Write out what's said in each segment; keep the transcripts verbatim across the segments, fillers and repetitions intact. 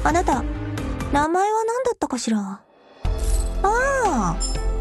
あなた、名前は何だったかしら？ああ。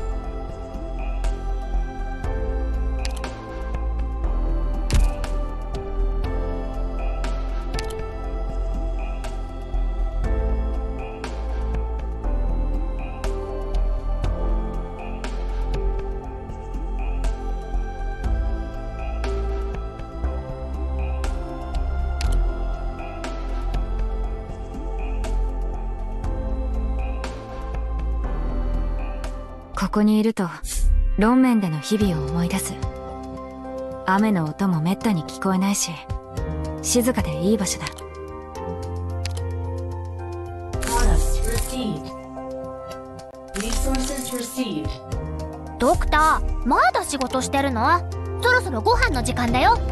ここにいるとロンメンでの日々を思い出す。雨の音もめったに聞こえないし、静かでいい場所だ。 ドクター、まだ仕事してるの？そろそろご飯の時間だよ。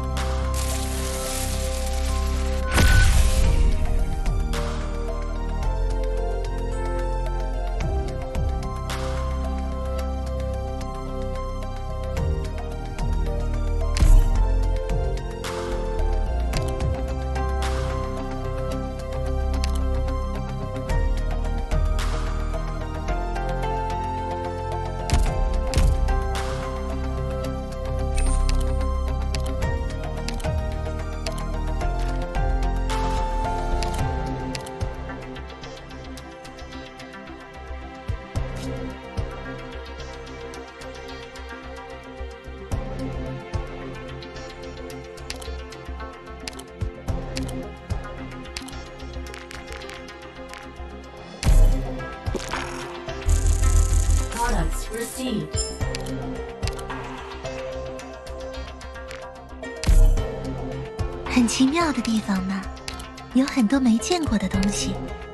很奇妙的地方呢，有很多没见过的东西。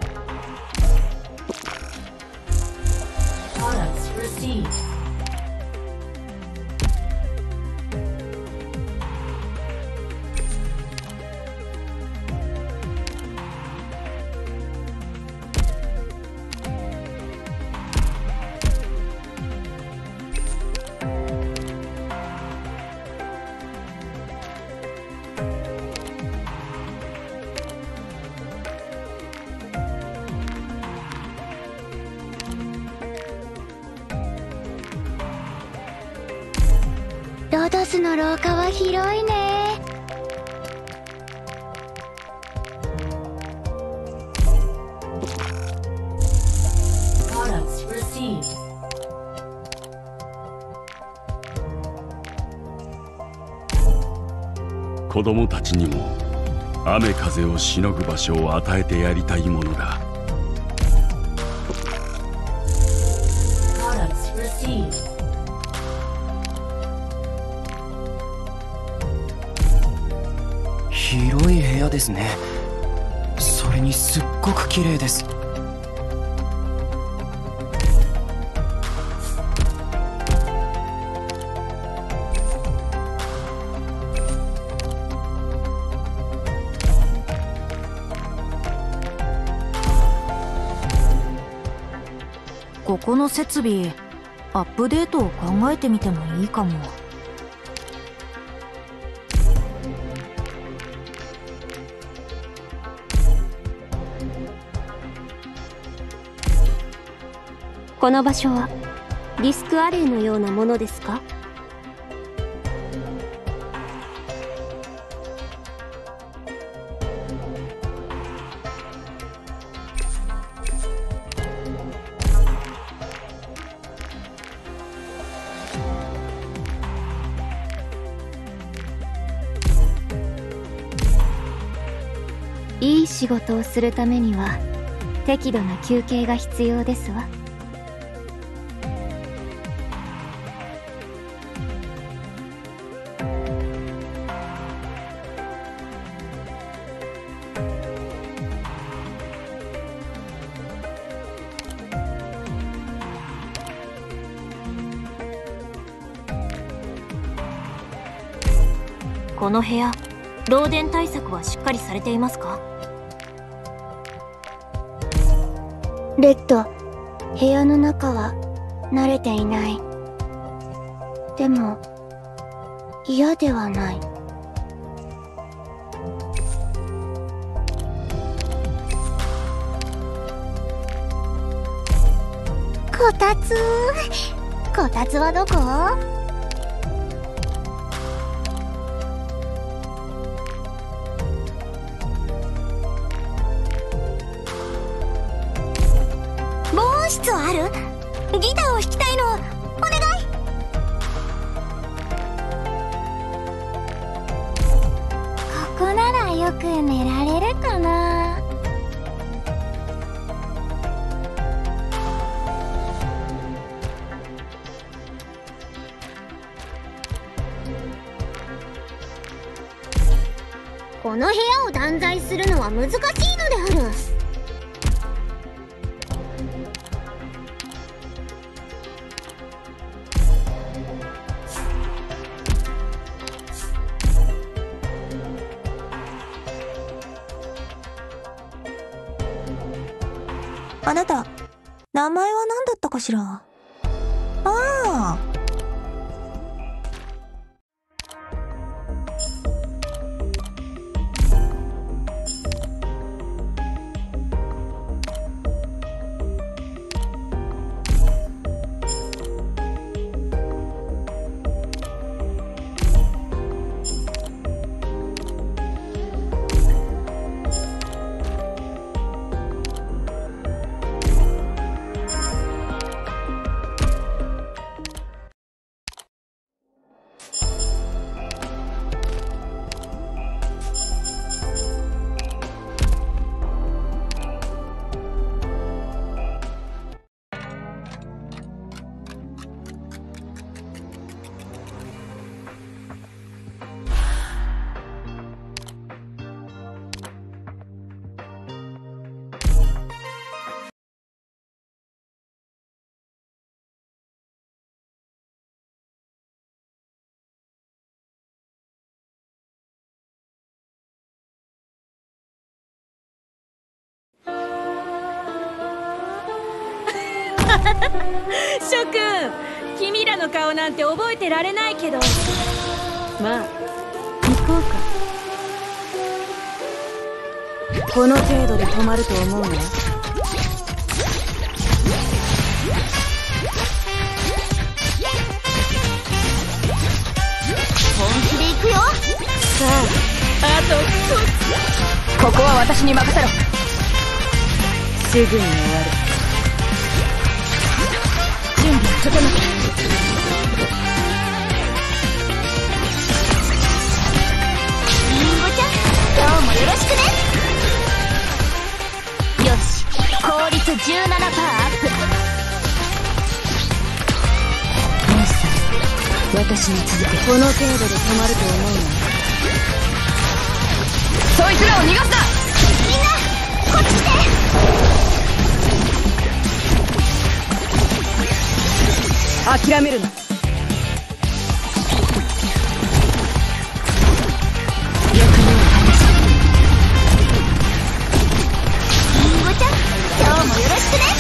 ロドスの廊下は広いね。 子供たちにも雨風をしのぐ場所を与えてやりたいものだ。 広い部屋ですね。それにすっごく綺麗です。 ここの設備、アップデートを考えてみてもいいかも。 この場所はリスクアレイのようなものですか？いい仕事をするためには適度な休憩が必要ですわ。 この部屋、漏電対策はしっかりされていますか？ レッド、部屋の中は慣れていない。でも嫌ではない。 こたつこたつはどこ？防音室はある？ギターを弾きたいの。お願い。ここならよく寝られるかな。この部屋を断罪するのは難しいのである。 あなた、名前は何だったかしら？ああ。 諸君、君らの顔なんて覚えてられないけど、まあ行こうか。この程度で止まると思うな。 本気で行くよ。 さあ、あと一つ。ここは私に任せろ。すぐに終わる。準備整った。 りんごちゃん、今日もよろしくね。よし、効率 じゅうななパーセント アップ。 モンスター、私に続け。この程度で止まると思うな。そいつらを逃がすな。 みんなこっち来て。 諦めるな。 りんごちゃん、今日もよろしくね。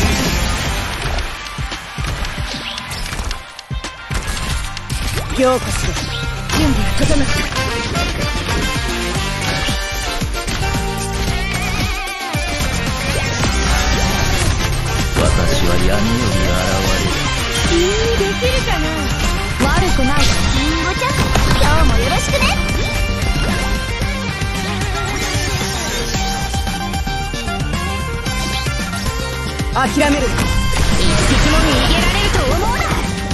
ようこそ。準備が整った。 私は闇より現れる。 できるかな。 悪くない。りんごちゃん、今日もよろしくね。 諦めるな。一匹も逃げられると思うな。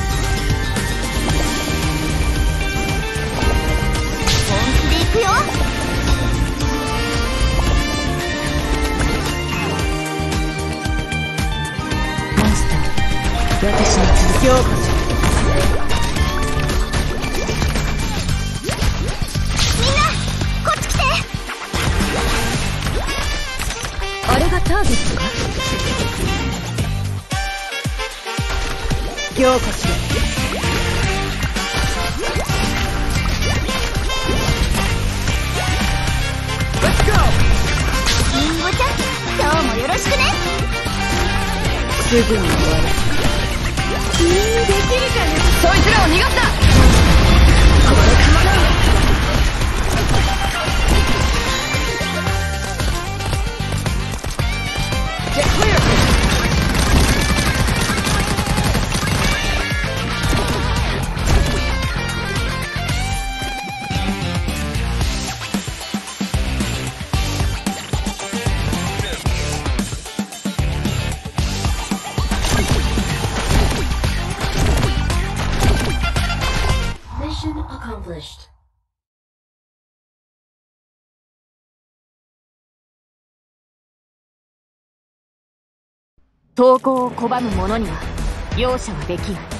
本気で行くよ。 モンスター、私に続け。ようこそ。 みんなこっち来て。 あれがターゲットか。ようこそ。 りんごちゃん、今日もよろしくね。 すぐに終わる。君にできるかな。そいつらを逃がすな。これかまない。Get clear. 投降を拒む者には容赦はできない。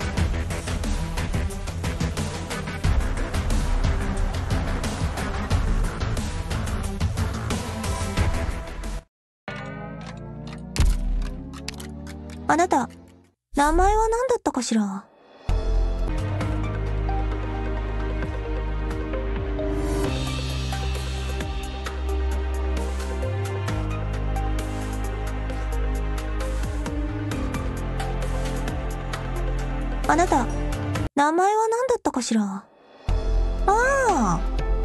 あなた、名前は何だったかしら？あなた、名前は何だったかしら？ああ。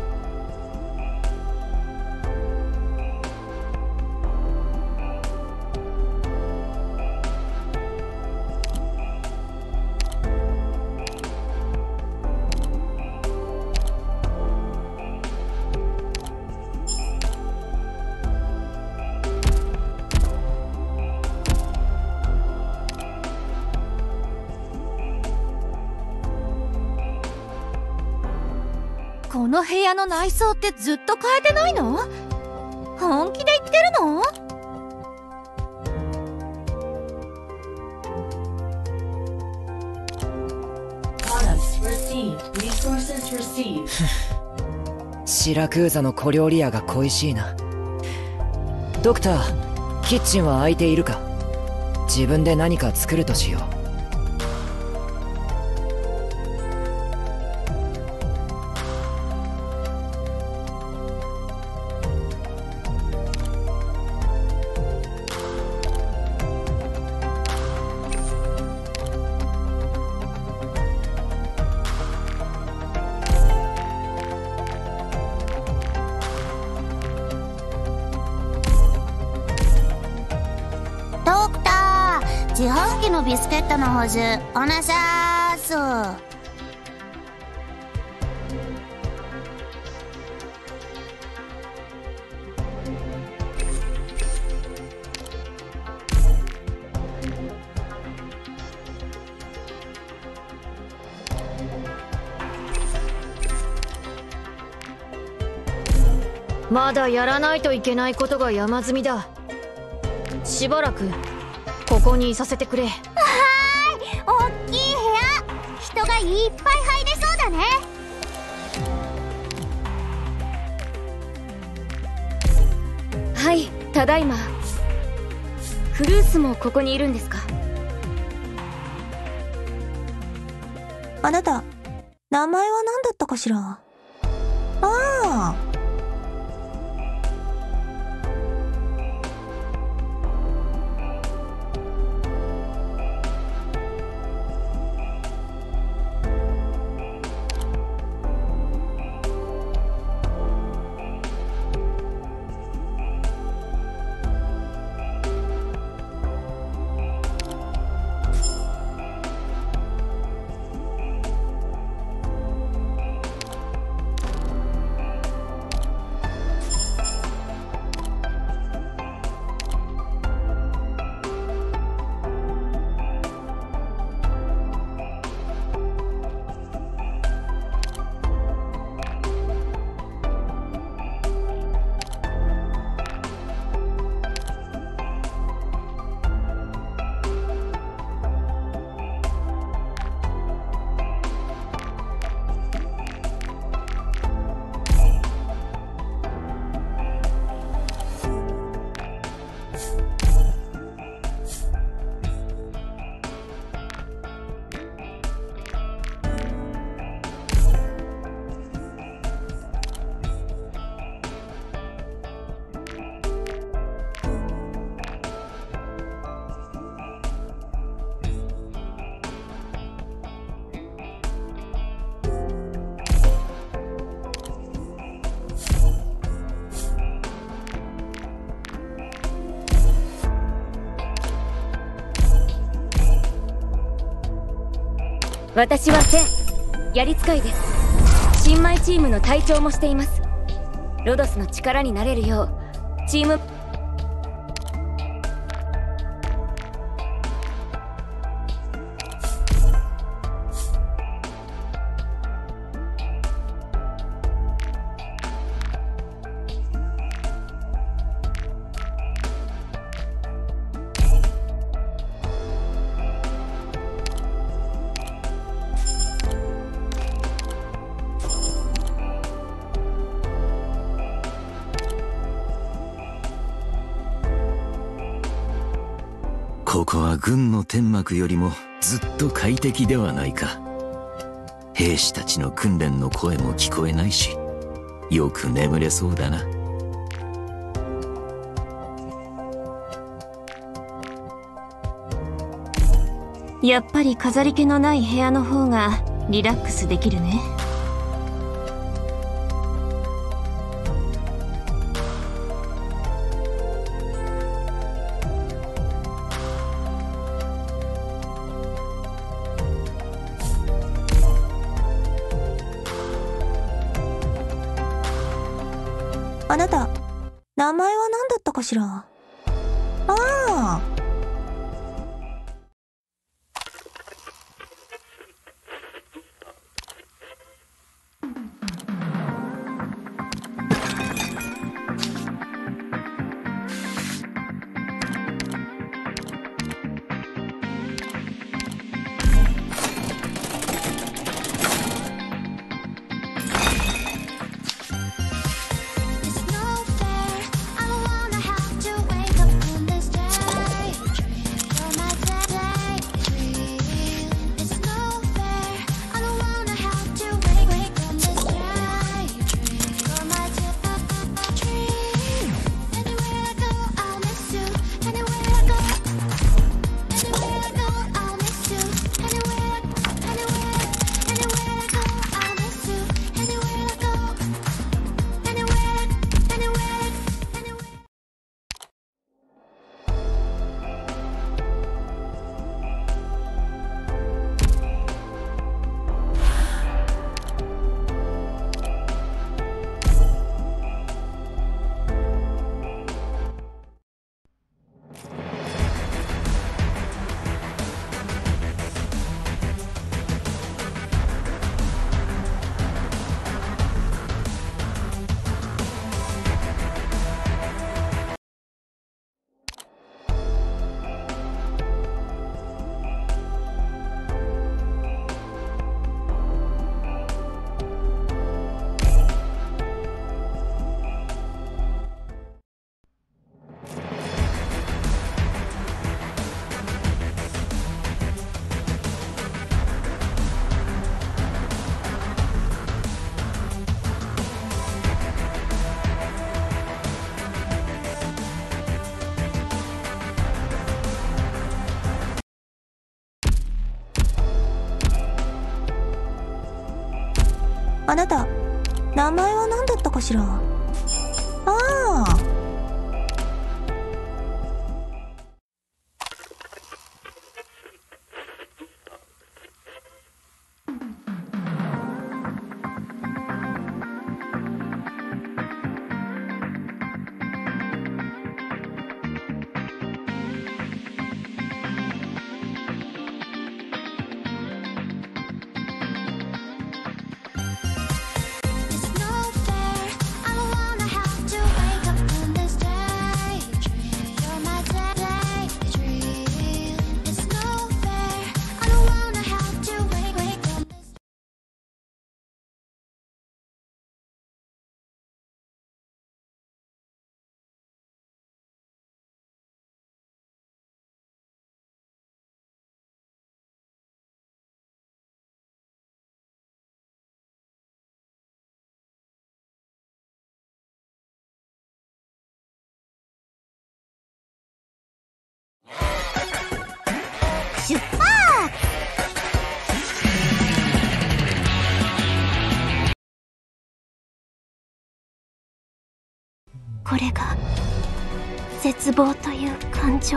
この部屋の内装ってずっと変えてないの？本気で言ってるの？ シラクーザの小料理屋が恋しいな。ドクター、キッチンは空いているか？自分で何か作るとしよう。 ドクター、自販機のビスケットの補充お願いします。 まだやらないといけないことが山積みだ。しばらくここにいさせてくれ。 はーい、おっきい部屋、人がいっぱい入れそうだね。 はい、ただいま。フルースもここにいるんですか？ あなた、名前は何だったかしら？ああ。 私はセン、やり使いです。新米チームの隊長もしています。ロドスの力になれるようチームここは軍の天幕よりもずっと快適ではないか。兵士たちの訓練の声も聞こえないし、よく眠れそうだな。 やっぱり飾り気のない部屋の方がリラックスできるね。あなた、名前は何だったかしら？ああ。あなた、名前は何だったかしら？ああ。 出発！ これが絶望という感情。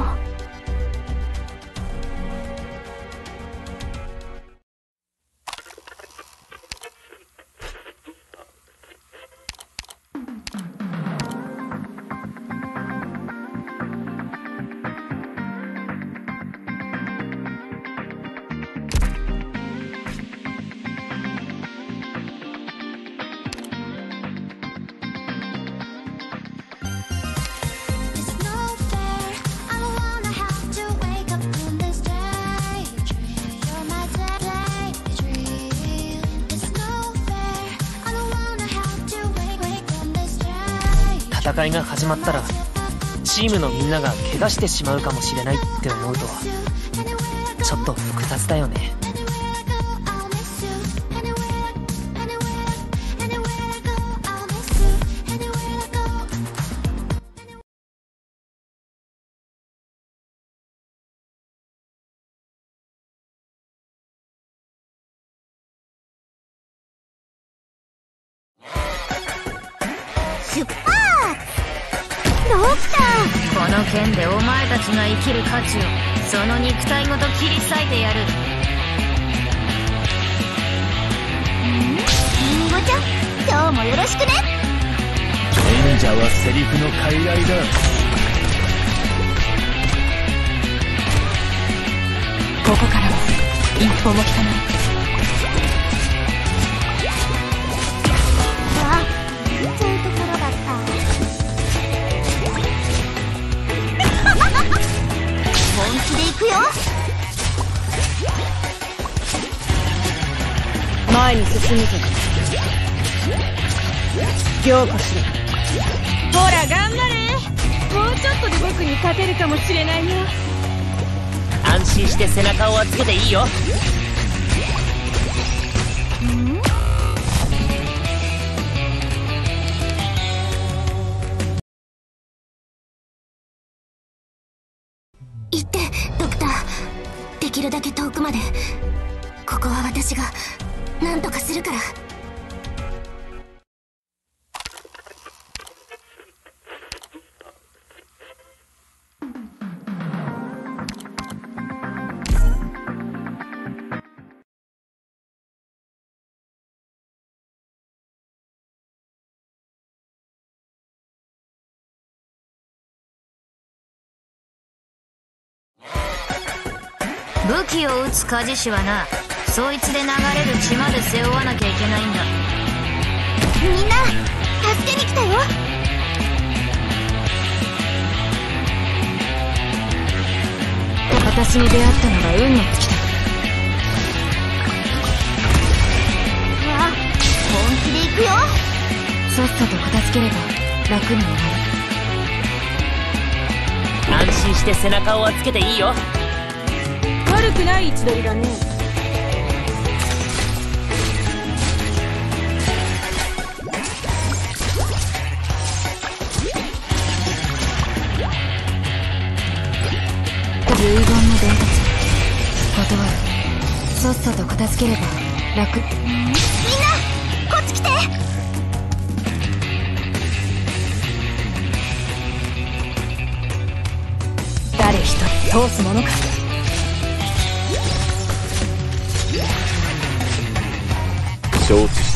戦いが始まったらチームのみんなが怪我してしまうかもしれないって思うとちょっと複雑だよね。 出発！ドクター！ この剣でお前たちが生きる価値をその肉体ごと切り裂いてやる。 ん？リンゴちゃん、今日もよろしくね。 賢者はセリフの傀儡だ。 ここからは一歩も引かない。 あ、そういうところだった。本気で行くよ。 前に進むぞ。強化しろ。ほら頑張れ。もうちょっとで僕に勝てるかもしれないよ。 安心して背中を預けていいよ。 ん？行って、ドクター。できるだけ遠くまで。ここは私が何とかするから。 武器を撃つ鍛冶師はな、そいつで流れる血まで背負わなきゃいけないんだ。 みんな助けに来たよ。 私に出会ったのが運の尽きた。 わあ、本気で行くよ。 さっさと片付ければ楽になる。 安心して背中を預けていいよ。 悪くない位置取りだね。 遺言の伝達断る。さっさと片付ければ楽。 みんなこっち来て。 誰一人通すものか。 承知した。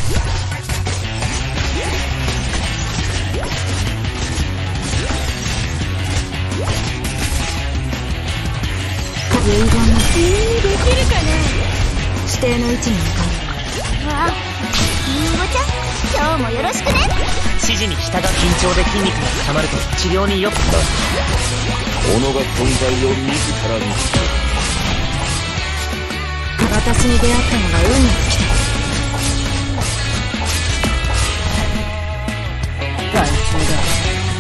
遺言の君にできるかね。 指定の位置に向かう。 わあ、リンゴちゃん、今日もよろしくね。 指示に従う。緊張で筋肉が固まると治療によく使う。 己が存在を自らにする。 私に出会ったのが運の尽きた。 大丈夫だ。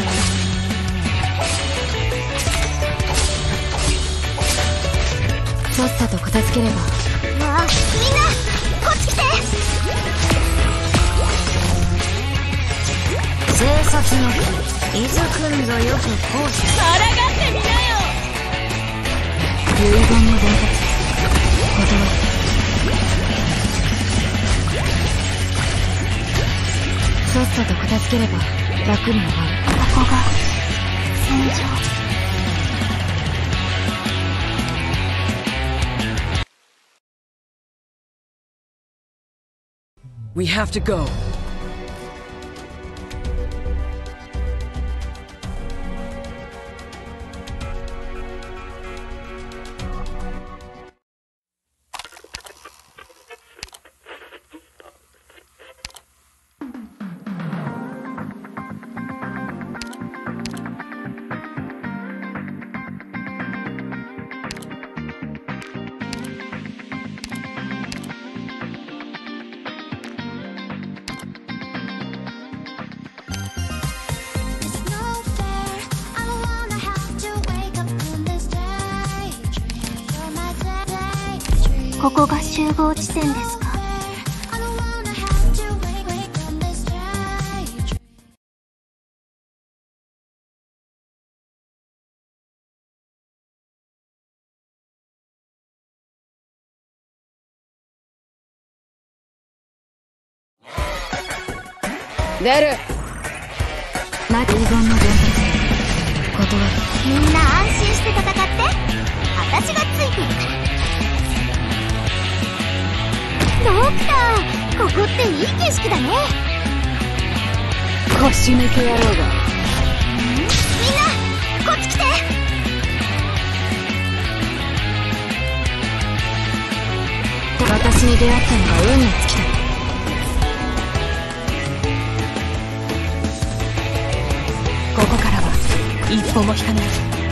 さっさと片付ければ。 わあ、みんなこっち来て。 生殺の木伊豆くんぞよく講師。 抗ってみなよ。 遺言の伝達断る。さっさと片付ければ楽になる。 ここが戦場。 We have to go. ここが集合地点ですか？ 出る。 な遺言の伝達断る。 みんな安心して戦って、私がついてるから。ドクター、ここっていい景色だね。 腰抜け野郎が。 みんなこっち来て。 私に出会ったのが運の尽きだ。ここからは一歩も引かない。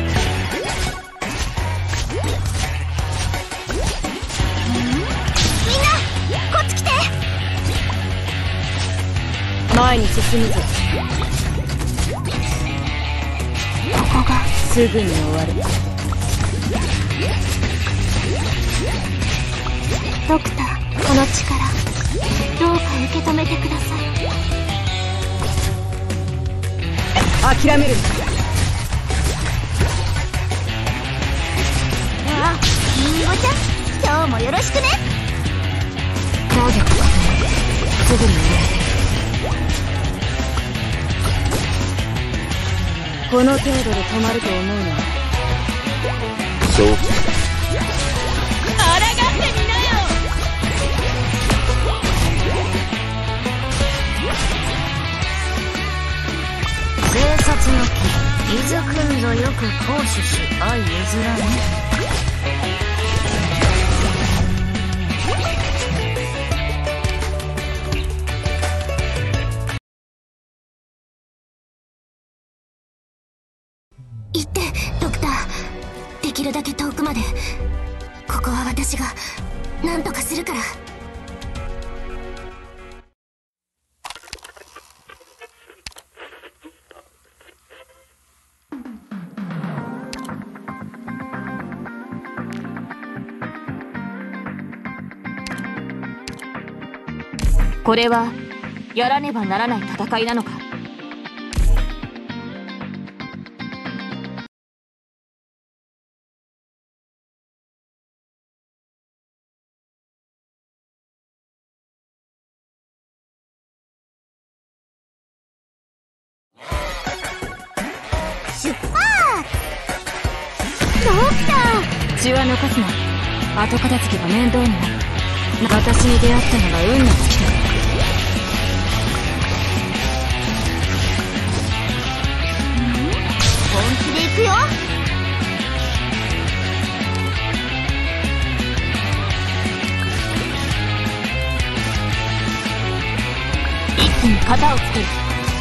みんなこっち来て。 前に進むぞ。 ここがすぐに終わる。 ドクター、この力どうか受け止めてください。 諦める。 ああ、リンゴちゃん、今日もよろしくね。 ターゲット確認。すぐに狙えて。この程度で止まると思うな。 そう。 抗ってみなよ。 偵察の木、伊豆くんぞよく行使し相譲らね。行ってドクター、できるだけ遠くまで。ここは私が何とかするから。 これはやらねばならない戦いなのか。 出発。ドクター、 血は残すな。後片付けが面倒になる。私に出会ったのが運の尽きだ。 本気で行くよ。 一気に型をつける。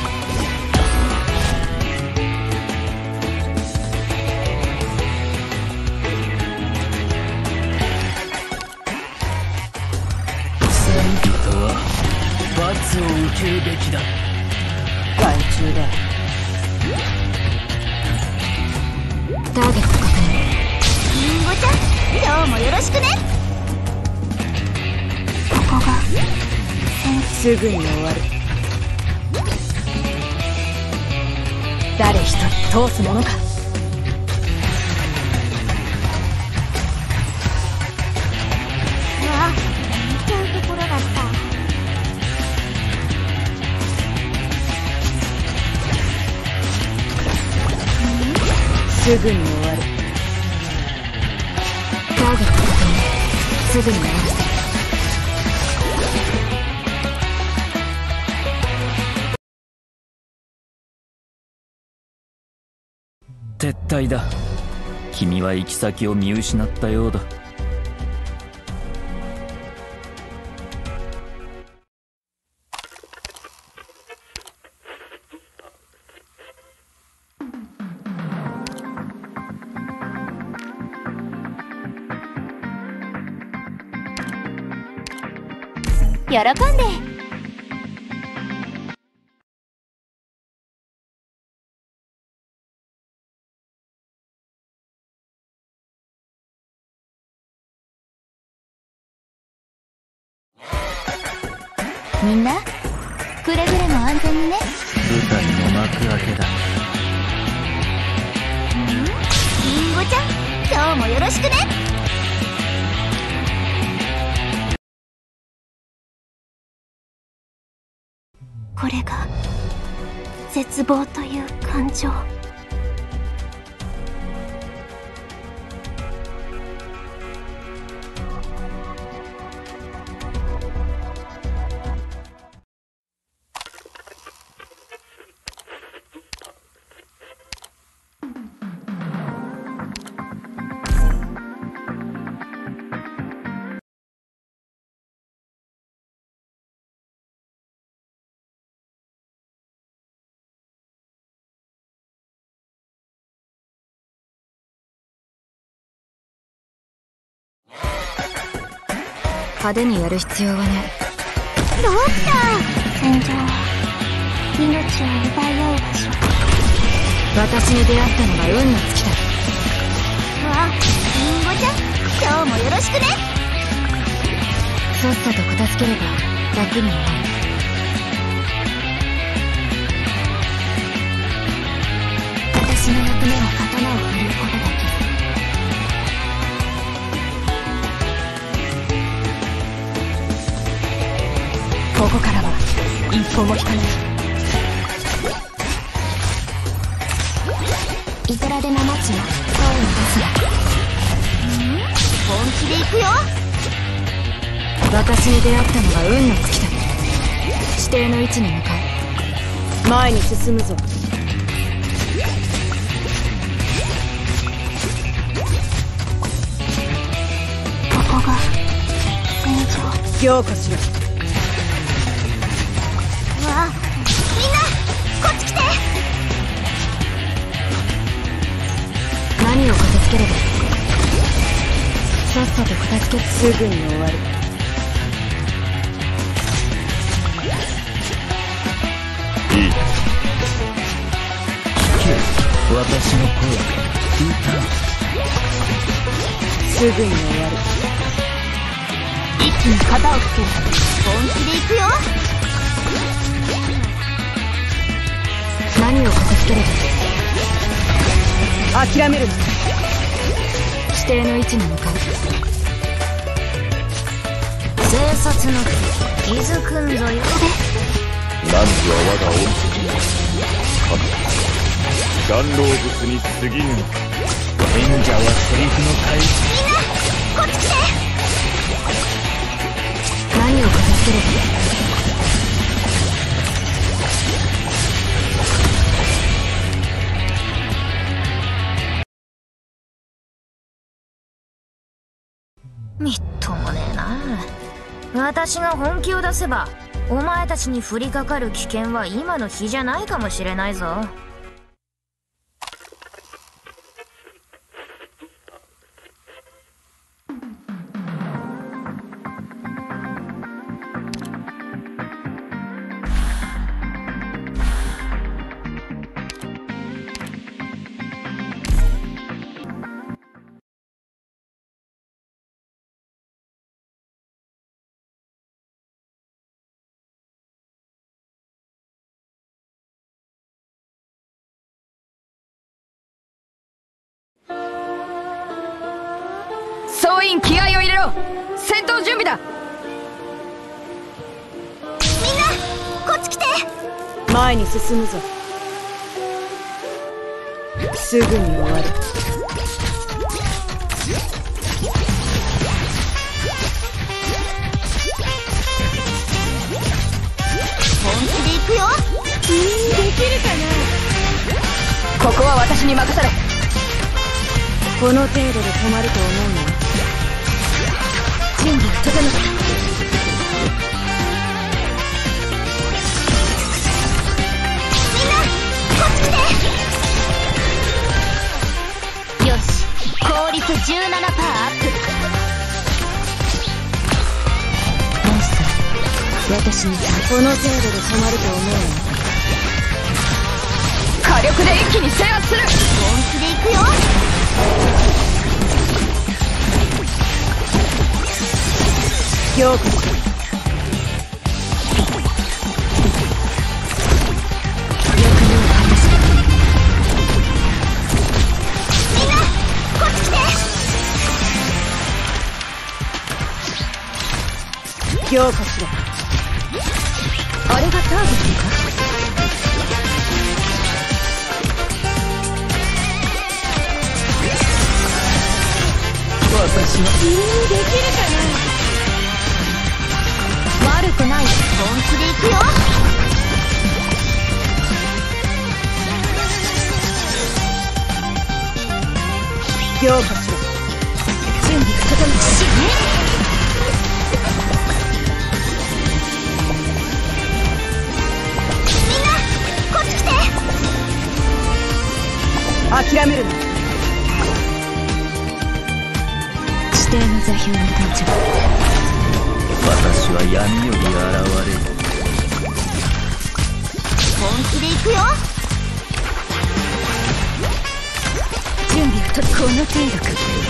罰を受けるべきだ。 害虫だ。ターゲット確認。 リンゴちゃん、今日もよろしくね。 ここがすぐに終わる。誰一人通すものか。 ああ、見ちゃうところだった。 すぐに終わる。ターゲット確認。すぐに終わらせる。 撤退だ。君は行き先を見失ったようだ。 喜んで。 みんなくれぐれも安全にね。 舞台の幕開けだ。 りんごちゃん、今日もよろしくね。これが絶望という感情。 派手にやる必要はない。 ドクター、戦場は命を奪い合う場所。 私に出会ったのが運の尽きだ。 わあ、りんごちゃん、今日もよろしくね。 さっさと片付ければ楽になる。 私の役目は刀を振るうことだけ。 ここからは一歩も引かない。 いくらでも待つよ。声を出すな。本気で行くよ。 私に出会ったのが運の尽きだ。指定の位置に向かう。前に進むぞ。 ここが戦場。 強化しろ。 わあ、みんなこっち来て。 何を片付ければいい？さっさと片付け。すぐに終わる。 いい。私の声聞いた。 すぐに終わる。 一気に型をつける。本気で行くよ。 何を片付ければいい？諦めるな。指定の位置に向かう。 生殺の気づくんぞよ。 何時は我が恩敵に神岩老物に過ぎぬ。 演者はセリフの回収。 みんなこっち来て。 何を片付ければいい？ みっともねえな。私が本気を出せばお前たちに降りかかる危険は今の日じゃないかもしれないぞ。 総員気合を入れろ。戦闘準備だ。 みんなこっち来て。 前に進むぞ。すぐに終わる。 本気で行くよ。 君にできるかな。 ここは私に任せろ。この程度で止まると思うの？準備は整った。 みんなこっち来て。よし、効率 じゅうななパーセント アップ。モンスター、私にこの程度で止まると思うの？ 火力で一気に制圧する。 本気で行くよ。 ようこそ。 凝固しろ。あれがターゲットか。私は君にできるかな。悪くない。本気で行くよ。凝固しろ。準備が整ったしね。みんなこっち来て。諦めるな。 指定の座標に到着。 私は闇より現れる。 本気で行くよ。 準備はとこの程度か。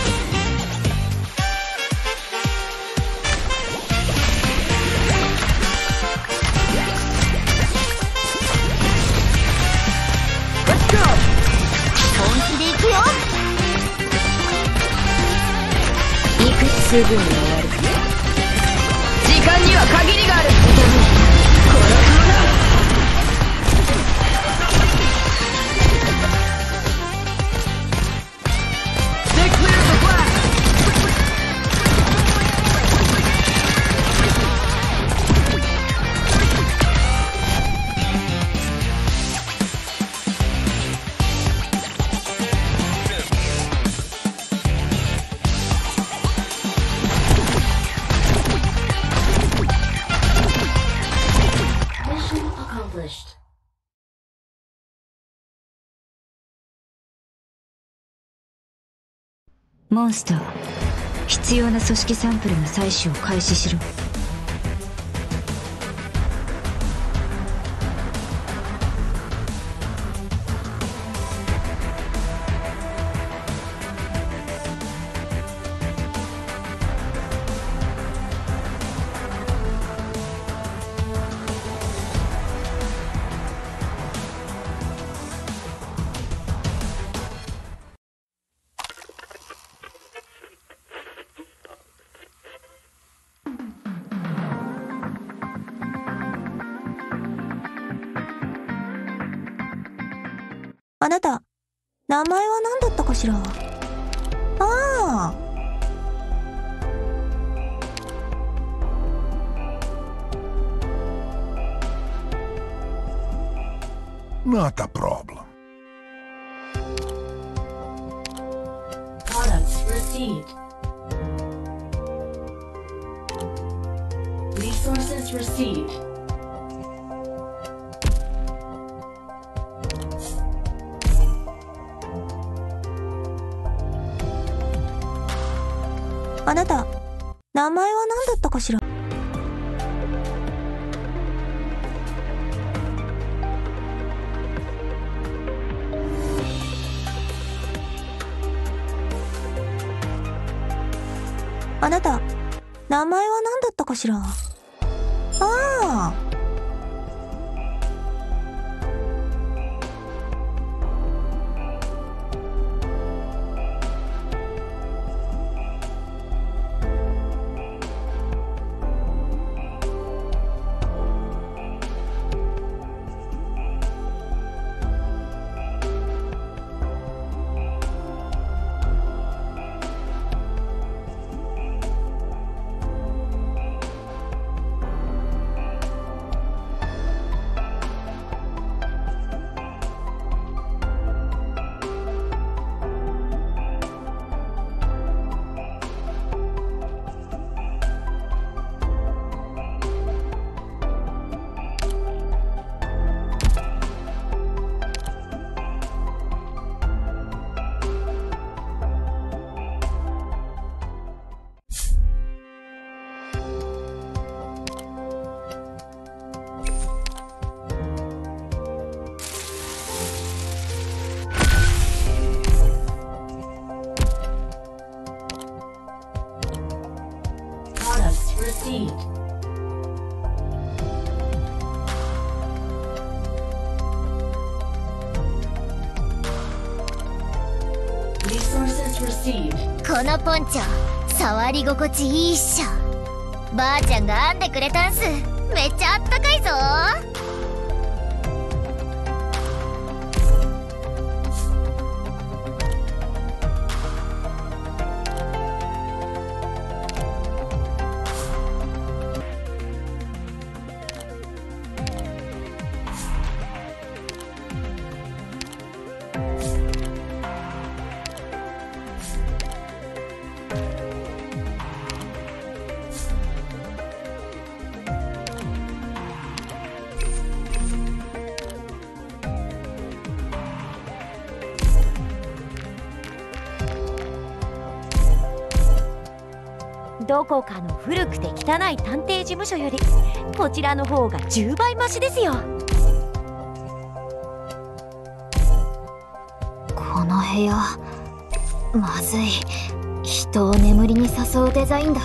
本気で行くよ。 行く。すぐに終わる。 時間には限りがある。 モンスター、必要な組織サンプルの採取を開始しろ。 あなた、名前は何だったかしら。ああ。 Not a problem. Products received. Resources received. あなた、名前は何だったかしら。あなた、名前は何だったかしら。ああ。 Received. Resources received. このポンチョ触り心地いいっしょ。 ばあちゃんが編んでくれたんす。めっちゃあったかいぞ。 どこかの古くて汚い探偵事務所よりこちらの方がじゅうばいマシですよ。 この部屋まずい。人を眠りに誘うデザインだ。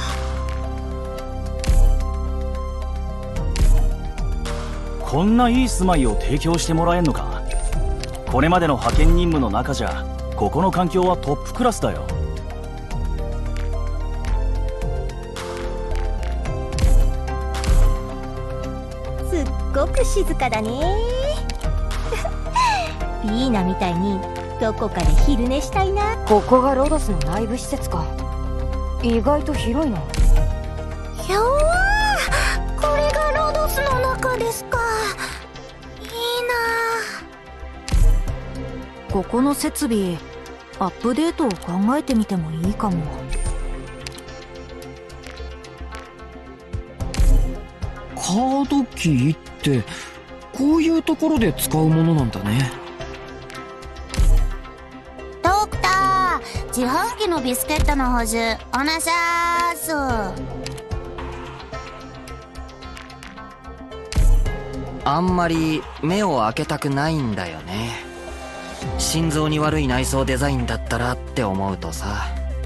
こんないい住まいを提供してもらえんのか。これまでの派遣任務の中じゃここの環境はトップクラスだよ。 すっごく静かだねピーナみたいにどこかで昼寝したいな。 ここがロドスの内部施設か。意外と広いな。 ひゃわー、これがロドスの中ですか。いいな。 ここの設備アップデートを考えてみてもいいかも。 カードキーってこういうところで使うものなんだね。 ドクター、自販機のビスケットの補充おなしゃーす。 あんまり目を開けたくないんだよね。心臓に悪い内装デザインだったらって思うとさ。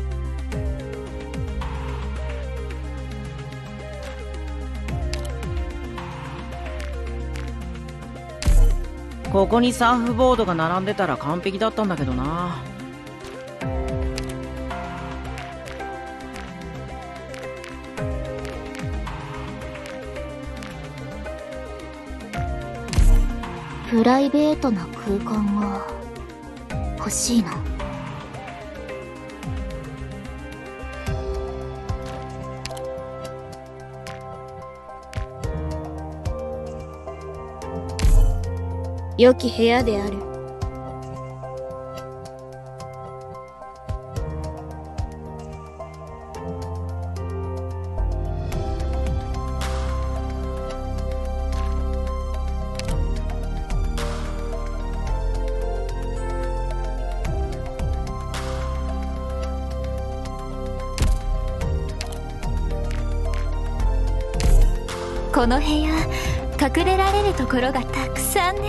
ここにサーフボードが並んでたら完璧だったんだけどな。 プライベートな空間が欲しいな。良き部屋である。 この部屋隠れられるところがたくさんね。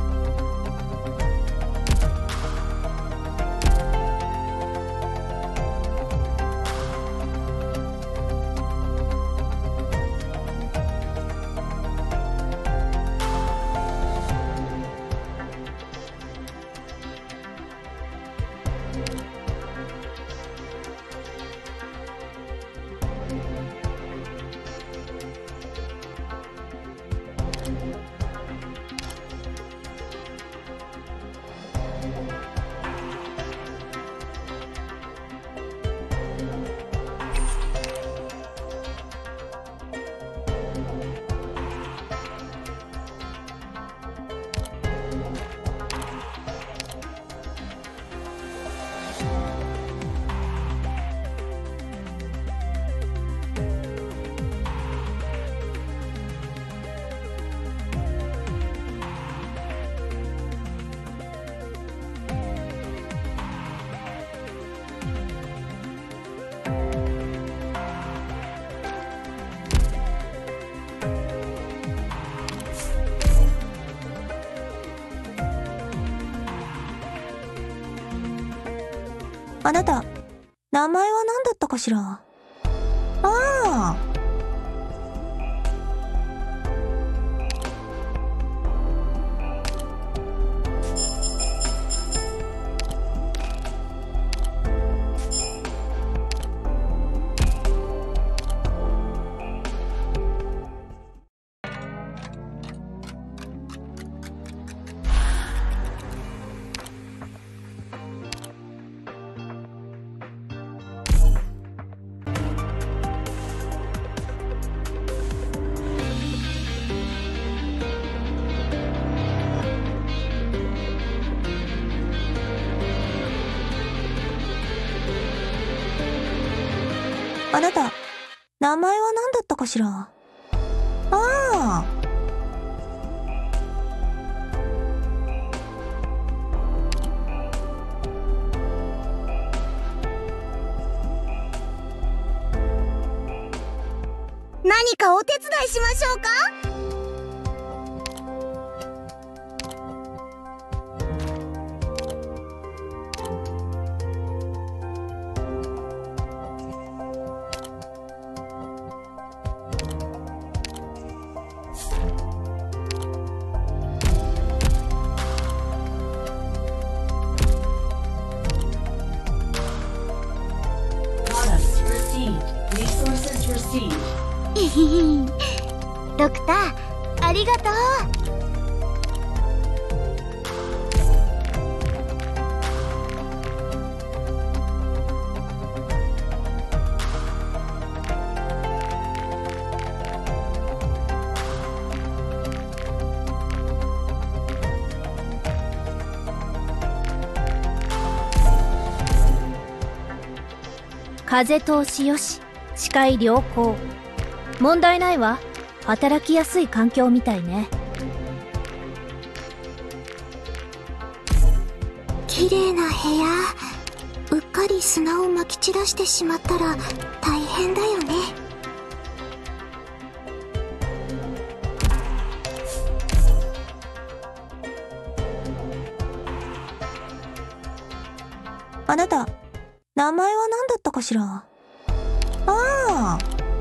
あなた、名前は何だったかしら。ああ。 あなた、名前は何だったかしら？ああ。 何かお手伝いしましょうか？ドクター、ありがとう。 風通しよし、視界良好。問題ないわ。働きやすい環境みたいね。 綺麗な部屋。うっかり砂をまき散らしてしまったら大変だよね。 あなた、名前は何だったかしら？ああ。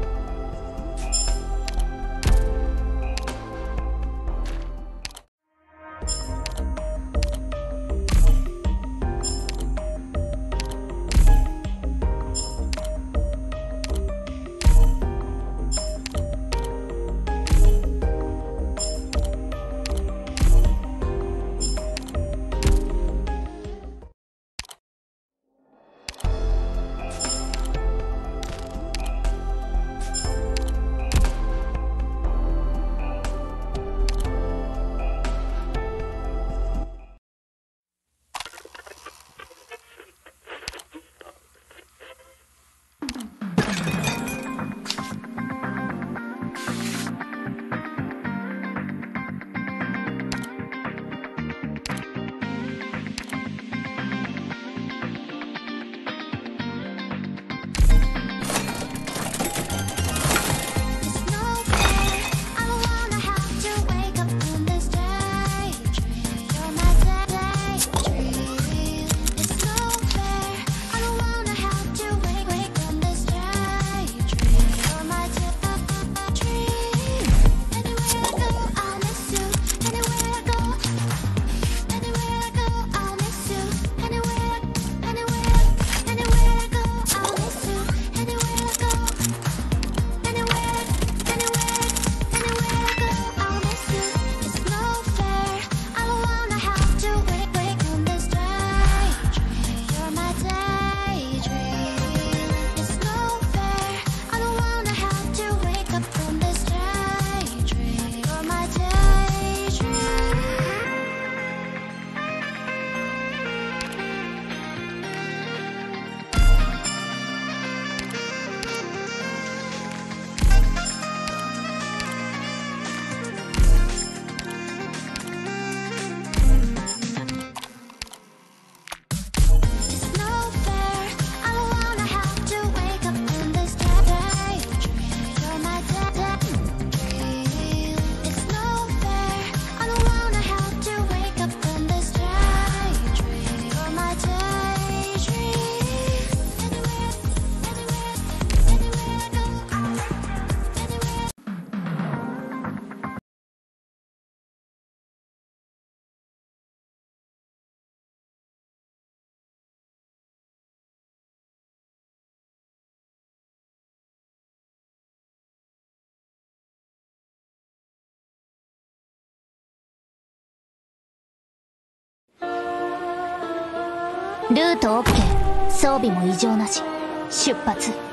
ルート OK、 装備も異常なし。出発。本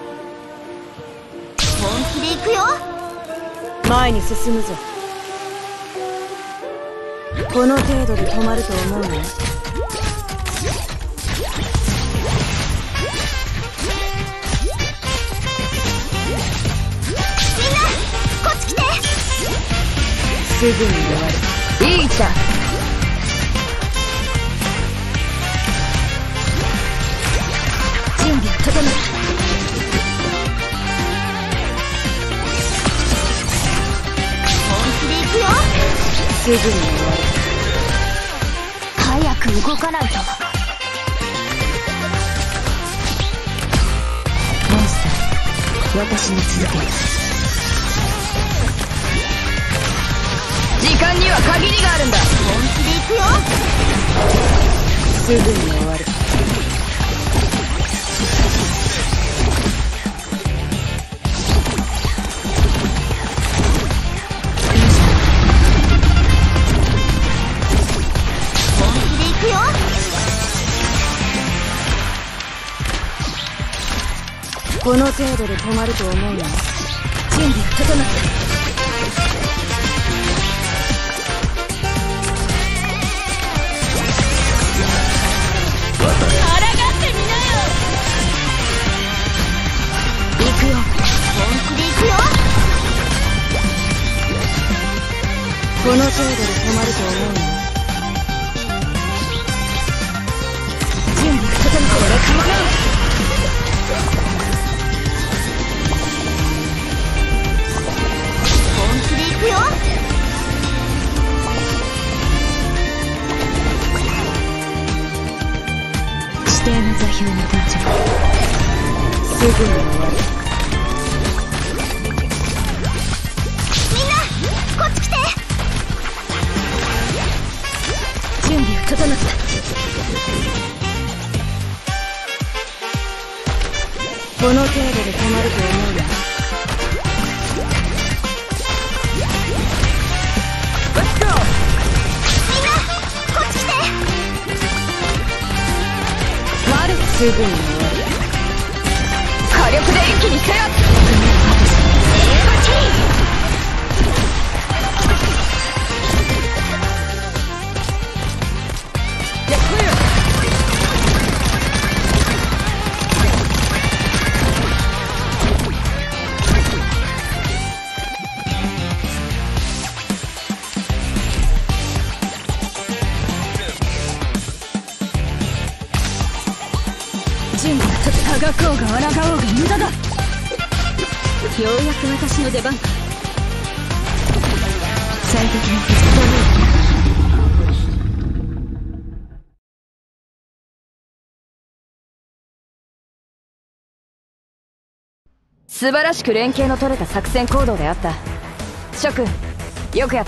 気で行くよ。 前に進むぞ。この程度で止まると思うね。 すぐに終わる。いいさ。準備は整った。本気で行くよ。すぐに終わる。早く動かないと。モンスター、私に続け。時間には限りがあるんだ。本気で行くよ。すぐに終わる。本気で行くよ。この程度で止まると思うな。準備は整った。この程度で止まると思うの。準備が整った。これ構わん。本気で行くよ。指定の座標に到着。すぐに終わる。みんなこっち来て。準備は整った。この程度で止まると思うよ。レッツゴー。みんなこっち来て。悪すぐに終わる。火力で一気に制圧。準備がとあがこうが抗おうが無駄だ。ようやく私の出番か。最適なフィストロール。素晴らしく連携の取れた作戦行動であった。諸君、よくやった。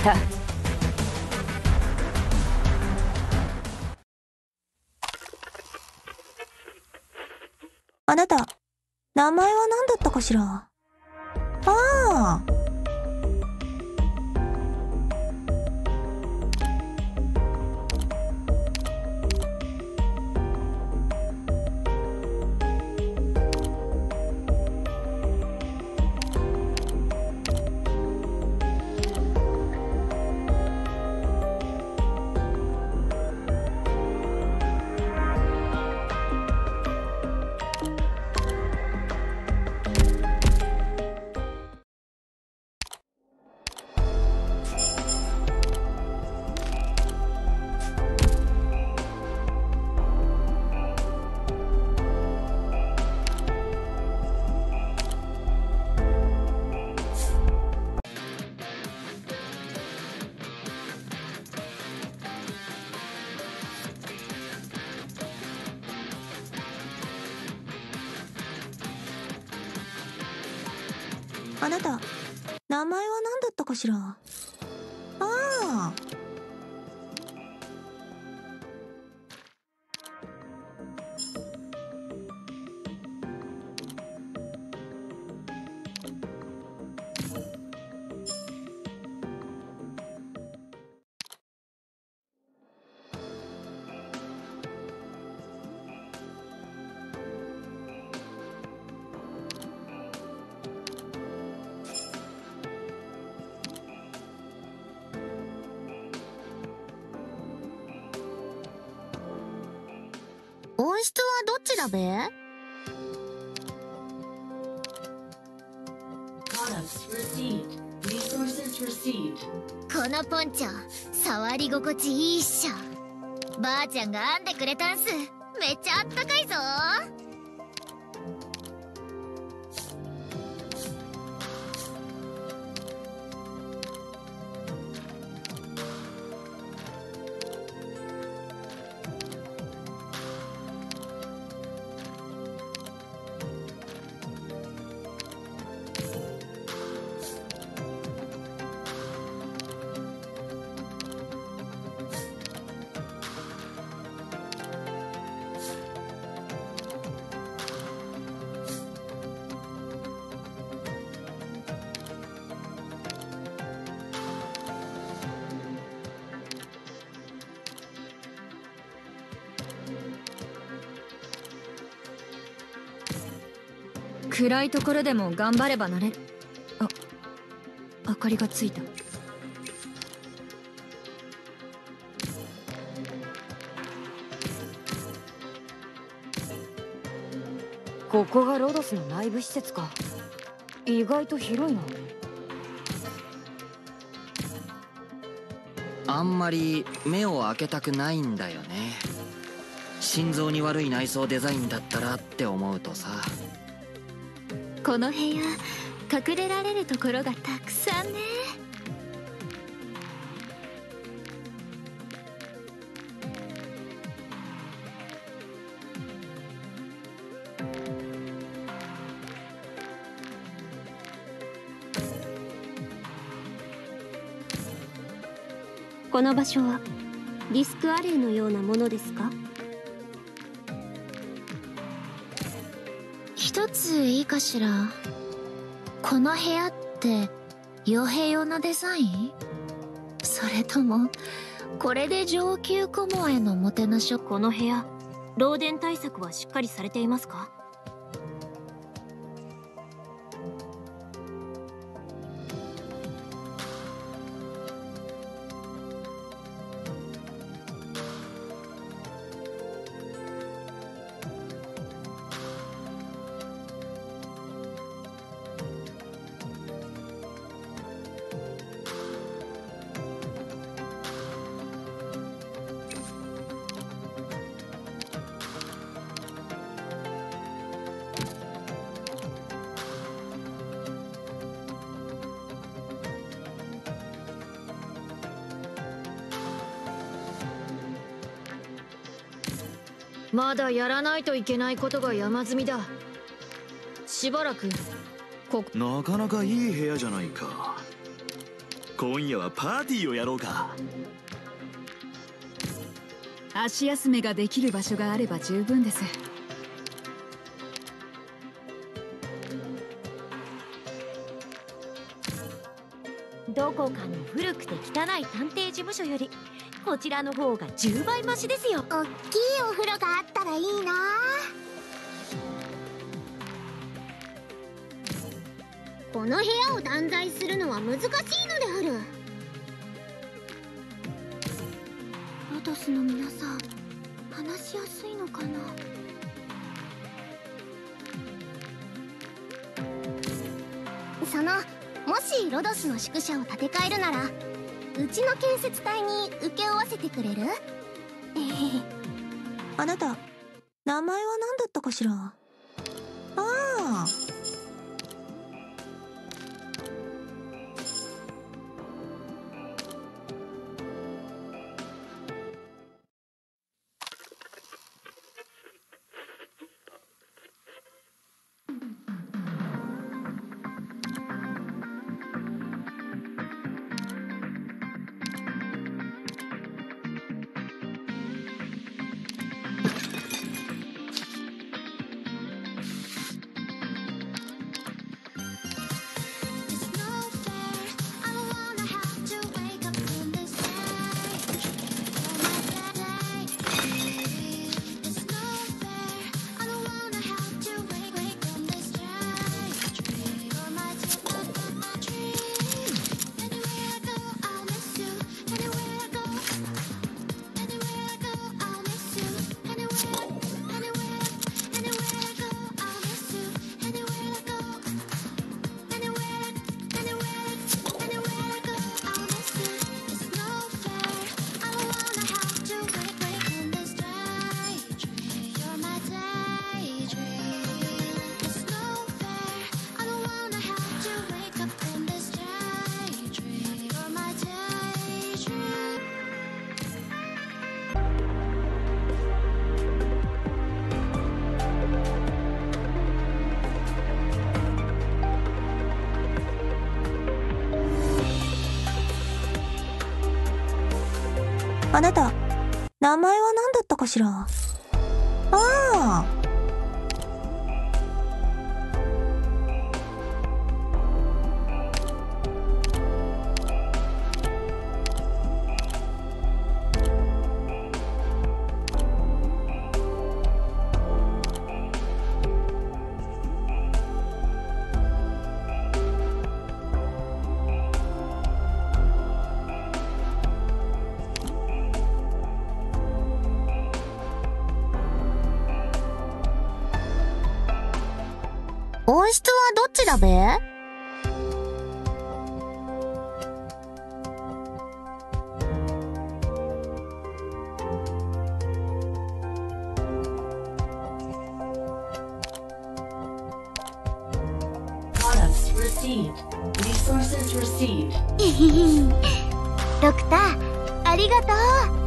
あなた、名前は何だったかしら。ああ。あなた、名前は何だったかしら。ああ。 音質はどっちだべ？ Products received. Reset. Resources received. このポンチョ触り心地いいっしょ。ばあちゃんが編んでくれたんす。めっちゃあったかいぞ。 暗いところでも頑張ればなれる。あ、明かりがついた。 ここがロドスの内部施設か。意外と広いな。 あんまり目を開けたくないんだよね。心臓に悪い内装デザインだったらって思うとさ。 この部屋隠れられるところがたくさんね。 この場所はディスクアレイのようなものですか？ 一ついいかしら。この部屋って傭兵用のデザイン？それともこれで上級顧問へのもてなしを。 この部屋漏電対策はしっかりされていますか？ まだやらないといけないことが山積みだ。しばらくこなかなかいい部屋じゃないか。今夜はパーティーをやろうか。 足休めができる場所があれば十分です。 どこかの古くて汚い探偵事務所よりこちらの方がじゅうばいマシですよ。 おっきいお風呂があったらいいな。この部屋を断罪するのは難しいのである。 ロドスの皆さん、話しやすいのかな。 そのもしロドスの宿舎を建て替えるならうちの建設隊に請け負わせてくれる？ あなた、名前は何だったかしら？ああ。 あなた、名前は何だったかしら。ああ。 音質はどっちだべ？ドクター、ありがとう。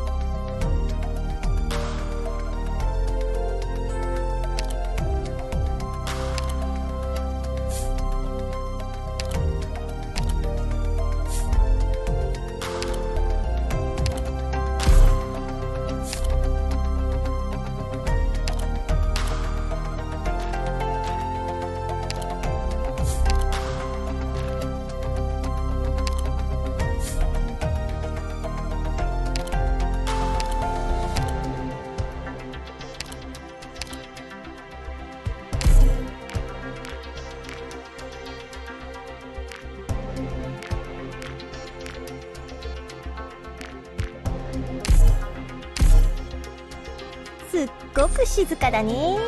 すっごく静かだね。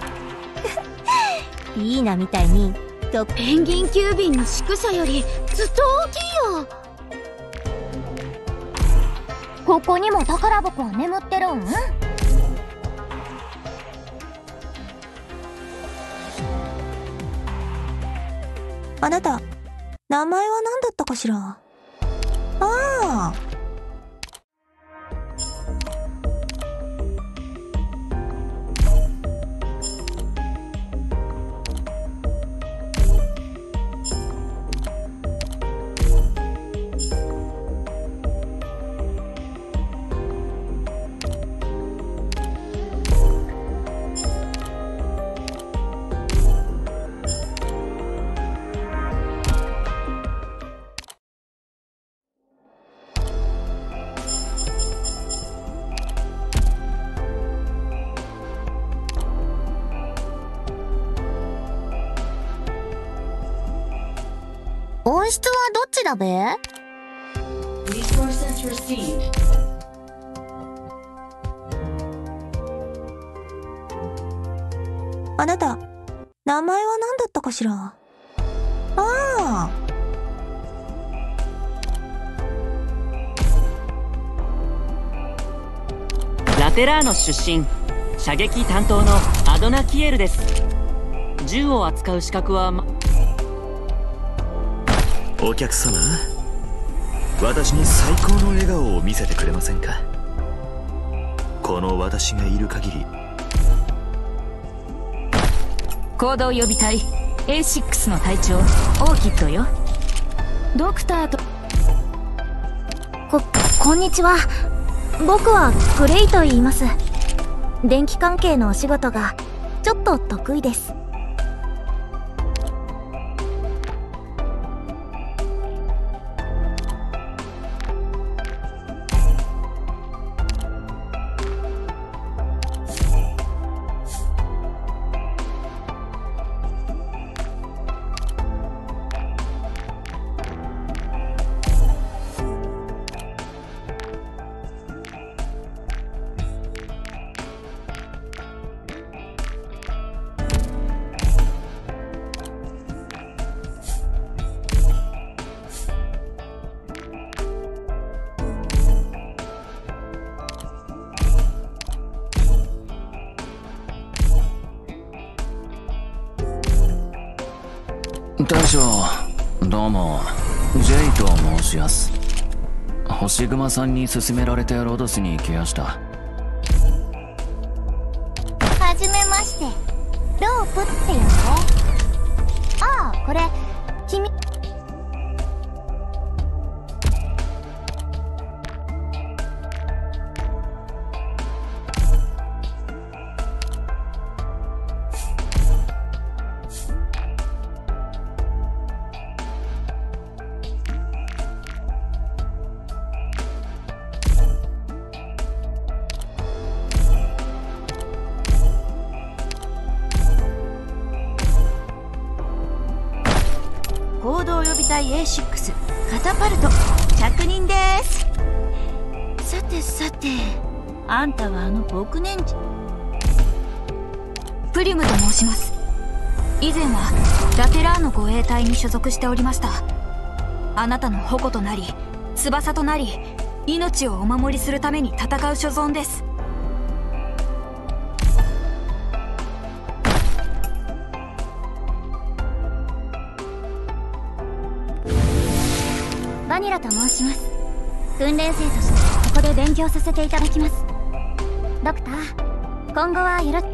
いいなみたいにとペンギン急便の宿舎よりずっと大きいよ。 ここにも宝箱は眠ってるん？ あなた、名前は何だったかしら。ああ。 音質はどっちだべ？ あなた、名前は何だったかしら。ああ。 ラテラーノ出身、射撃担当のアドナキエルです。銃を扱う資格は、ま、 お客様、私に最高の笑顔を見せてくれませんか？この私がいる限り。 行動予備隊 エーシックス の隊長オーキッドよ。ドクターとここんにちは。僕はグレイと言います。電気関係のお仕事がちょっと得意です。 大将、どうも、ジェイと申します。星熊さんに勧められてロドスに来やした。 はじめまして、ロープっていうのね。ああ、これ君。 合同予備隊 エーシックス カタパルト着任です。さてさて、あんたはあの牧年児。 プリムと申します。以前はラテラーノ護衛隊に所属しておりました。あなたの矛となり翼となり命をお守りするために戦う所存です。 バニラと申します。訓練生としてここで勉強させていただきます。ドクター、今後はよろ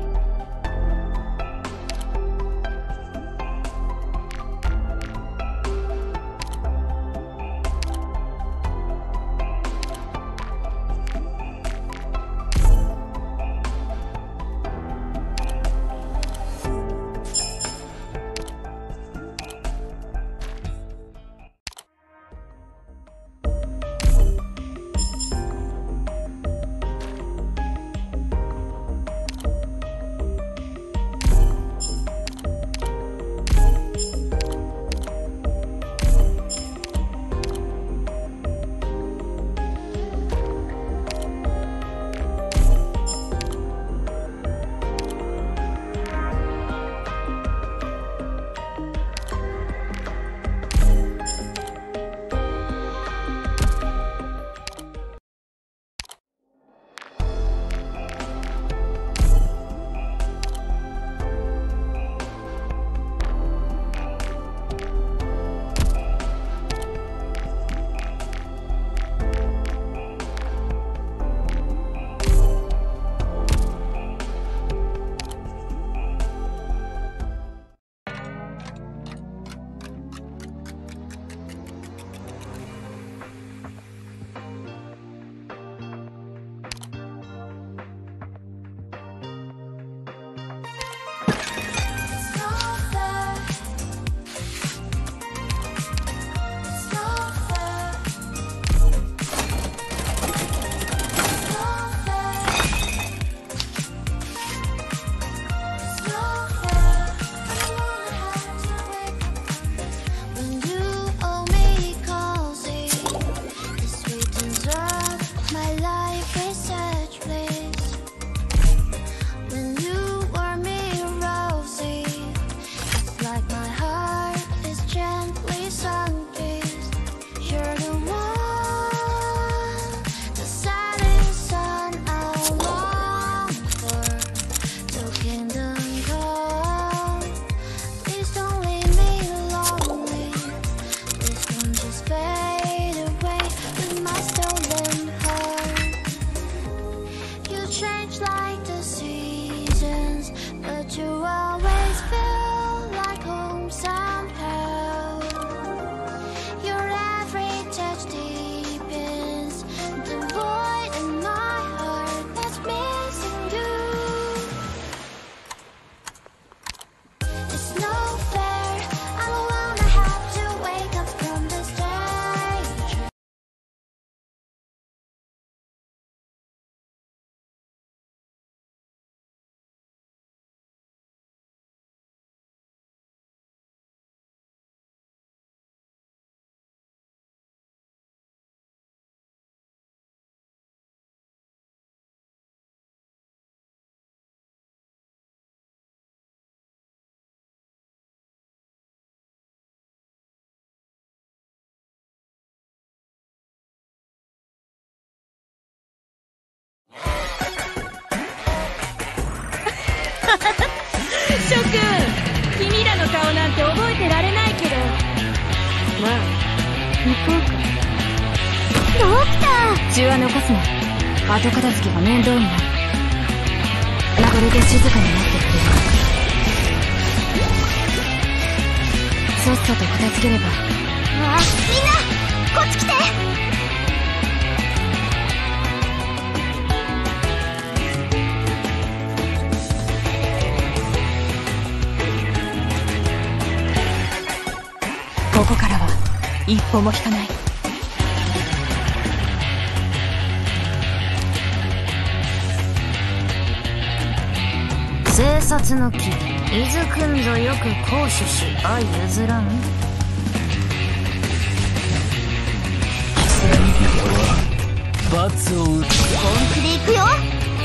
諸君、君らの顔なんて覚えてられないけど、まあ行こうか。 ドクター、 血は残すな。後片付けが面倒になる。これで静かになってくれる。さっさと片付ければ。 あ、みんなこっち来て。 ここからは一歩も引かない。 生殺の木、伊豆くんぞよく行使し相譲らん。 罰を打つ。 本気で行くよ。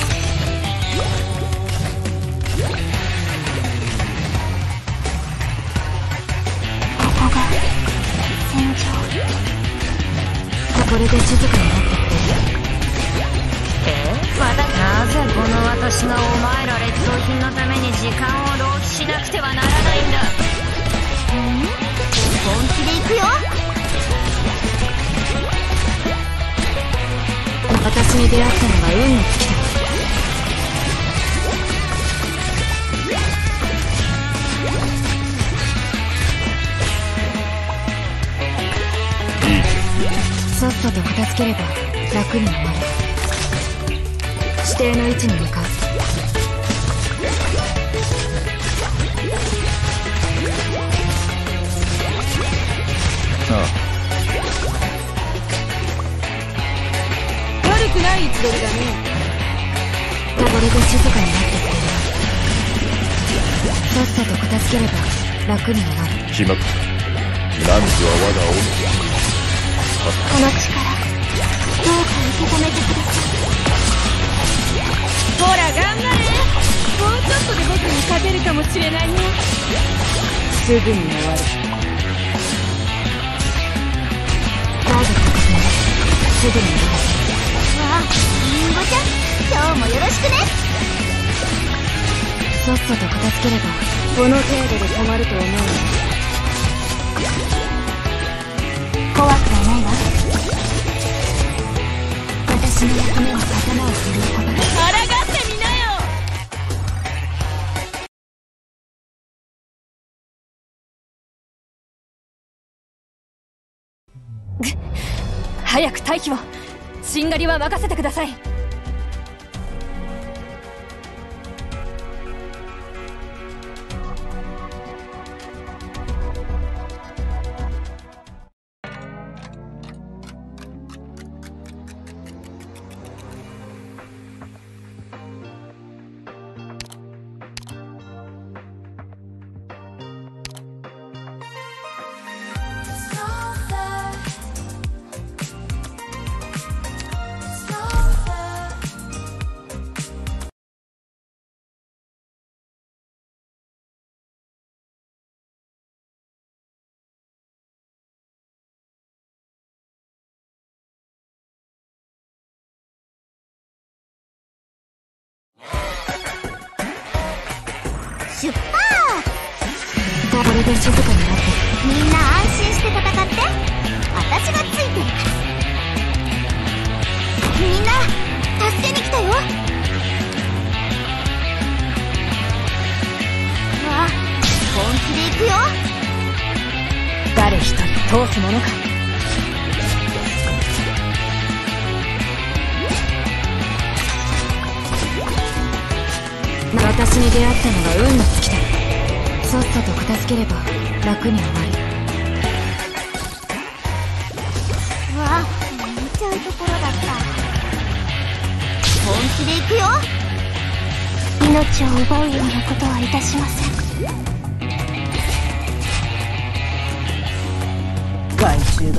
ここが戦場。 これで静かになってくれる。 えまだなぜこの私がお前ら劣等品のために時間を浪費しなくてはならないんだ。 ん本気で行くよ。 私に出会ったのが運の尽きた。さっさと片付ければ楽になる。指定の位置に向かう。 ああ、 悪くない位置取りだね。 これで静かになってくれる。さっさと片付ければ楽になる。 決まった。何時は我が恩。 この力どうか受け止めてください。 ほら頑張れ。もうちょっとで僕に勝てるかもしれないよ。すぐに終わる。 ガード確認。すぐに終わる。 わあ、リンゴちゃん、今日もよろしくね。 さっさと片付ければこの程度で止まると思うの。 怖くはないわ。私の役目は刀を振るうことだ。 抗ってみなよ。 早く退避を。しんがりは任せてください。 出発。 これで静かになって。 みんな安心して戦って。私がついてるから。みんな助けに来たよ。わあ、本気で行くよ。 誰一人通すものか。私に出会ったのが運の尽きた。さっさと片付ければ楽に終わる。 うわあ、見ちゃうところだった。本気で行くよ。 命を奪うようなことはいたしません。 害虫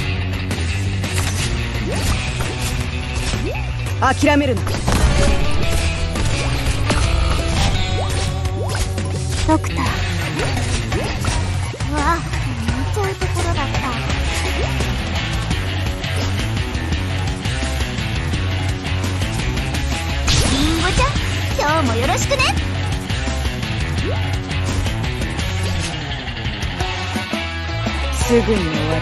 が諦めるな。 ドクター。 うわあ、見ちゃうところだった。リンゴちゃん、今日もよろしくね。 すぐに終わる。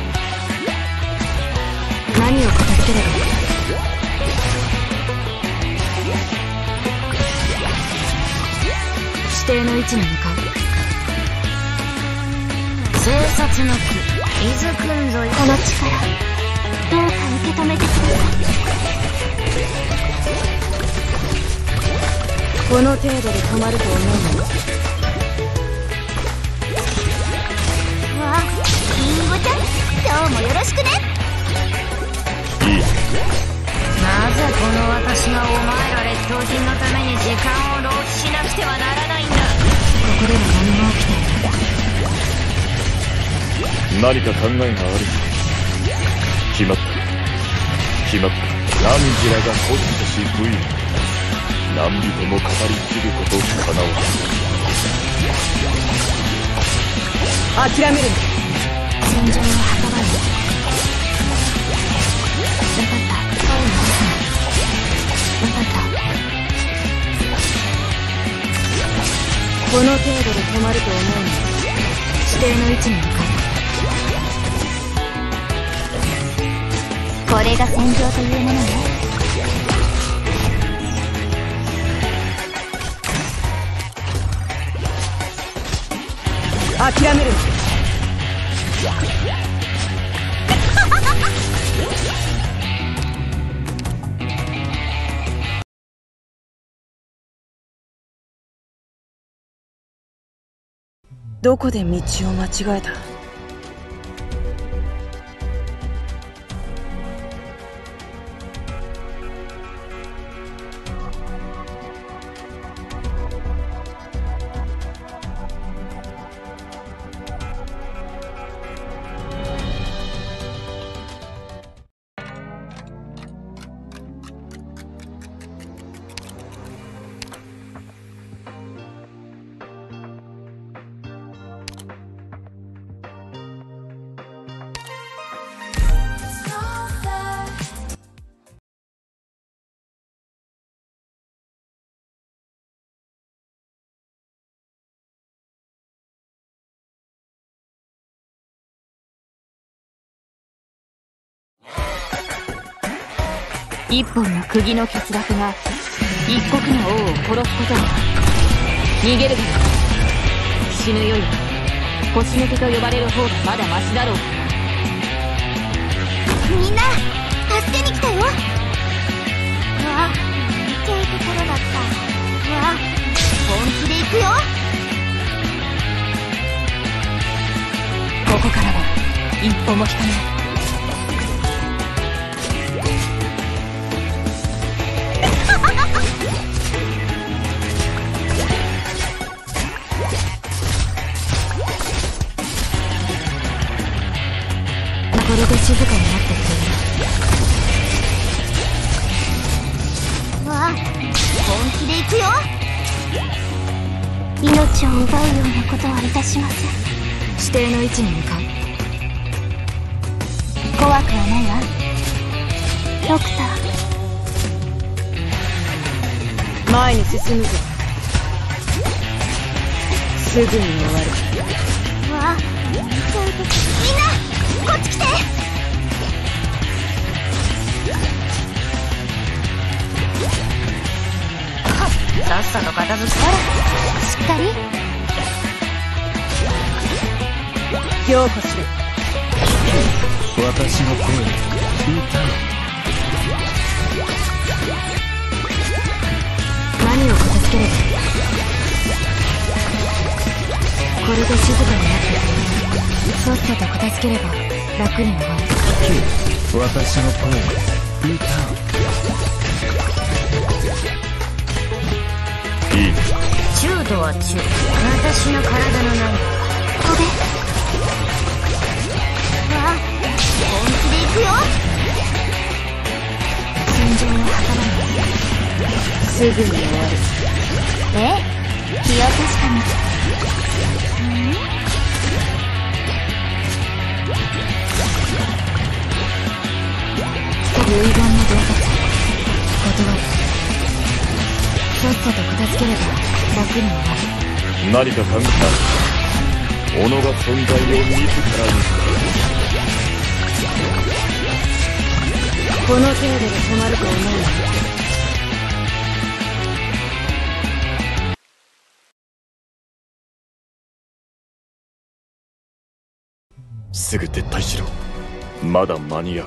何を片付ければいい。指定の位置に向かう。 生殺の木、伊豆くんぞよ。 この力どうか受け止めてください。 この程度で止まると思うの。 うわあ、リンゴちゃん、今日もよろしくね。 いい。 なぜこの私がお前ら劣等品のために時間を浪費しなくてはならないんだ。ここでは何も起きていない。 何か考えがある。 決まった決まった。汝らがコストし武勇、何人も語り継ぐことかなわん。諦めるな。 戦場を墓場に。分かった。声を出すな。分かった。 この程度で止まると思うの。 指定の位置に向かう。これが戦場というものね。 諦めるな。どこで道を間違えた？ 一本の釘の欠落が一国の王を殺すことに。逃げるがいい。死ぬよりは腰抜けと呼ばれる方がまだマシだろう。 みんな助けに来たよ。うわ、めっちゃいいところだった。うわ、本気で行くよ。 ここからは一歩も引かない。これで静かになってくれる。わあ、本気で行くよ。命を奪うようなことはいたしません。 指定の位置に向かう。怖くはないわ。 ドクター。前に進むぞ。すぐに終わる。 うわあ、めっちゃいいとこ。みんなこっち来て。 さっさと片付け。 しっかり強化しろ。 私の声歌う。 何を片付ければいい？これで静かになってくれる。さっさと片付ければ楽に終わる。 私の声歌う。 いいね。 中度は中。私の体のないこれ。わあ、本気で行くよ。 戦場の墓場に。 すぐに終わる。 え？気を確かに。ん？ 遺言の洞察。断る。さっさと片付ければ楽に終わる。 何か考えた。己が存在を自らに。 この程度で止まると思うの？ すぐ撤退しろ。まだ間に合う。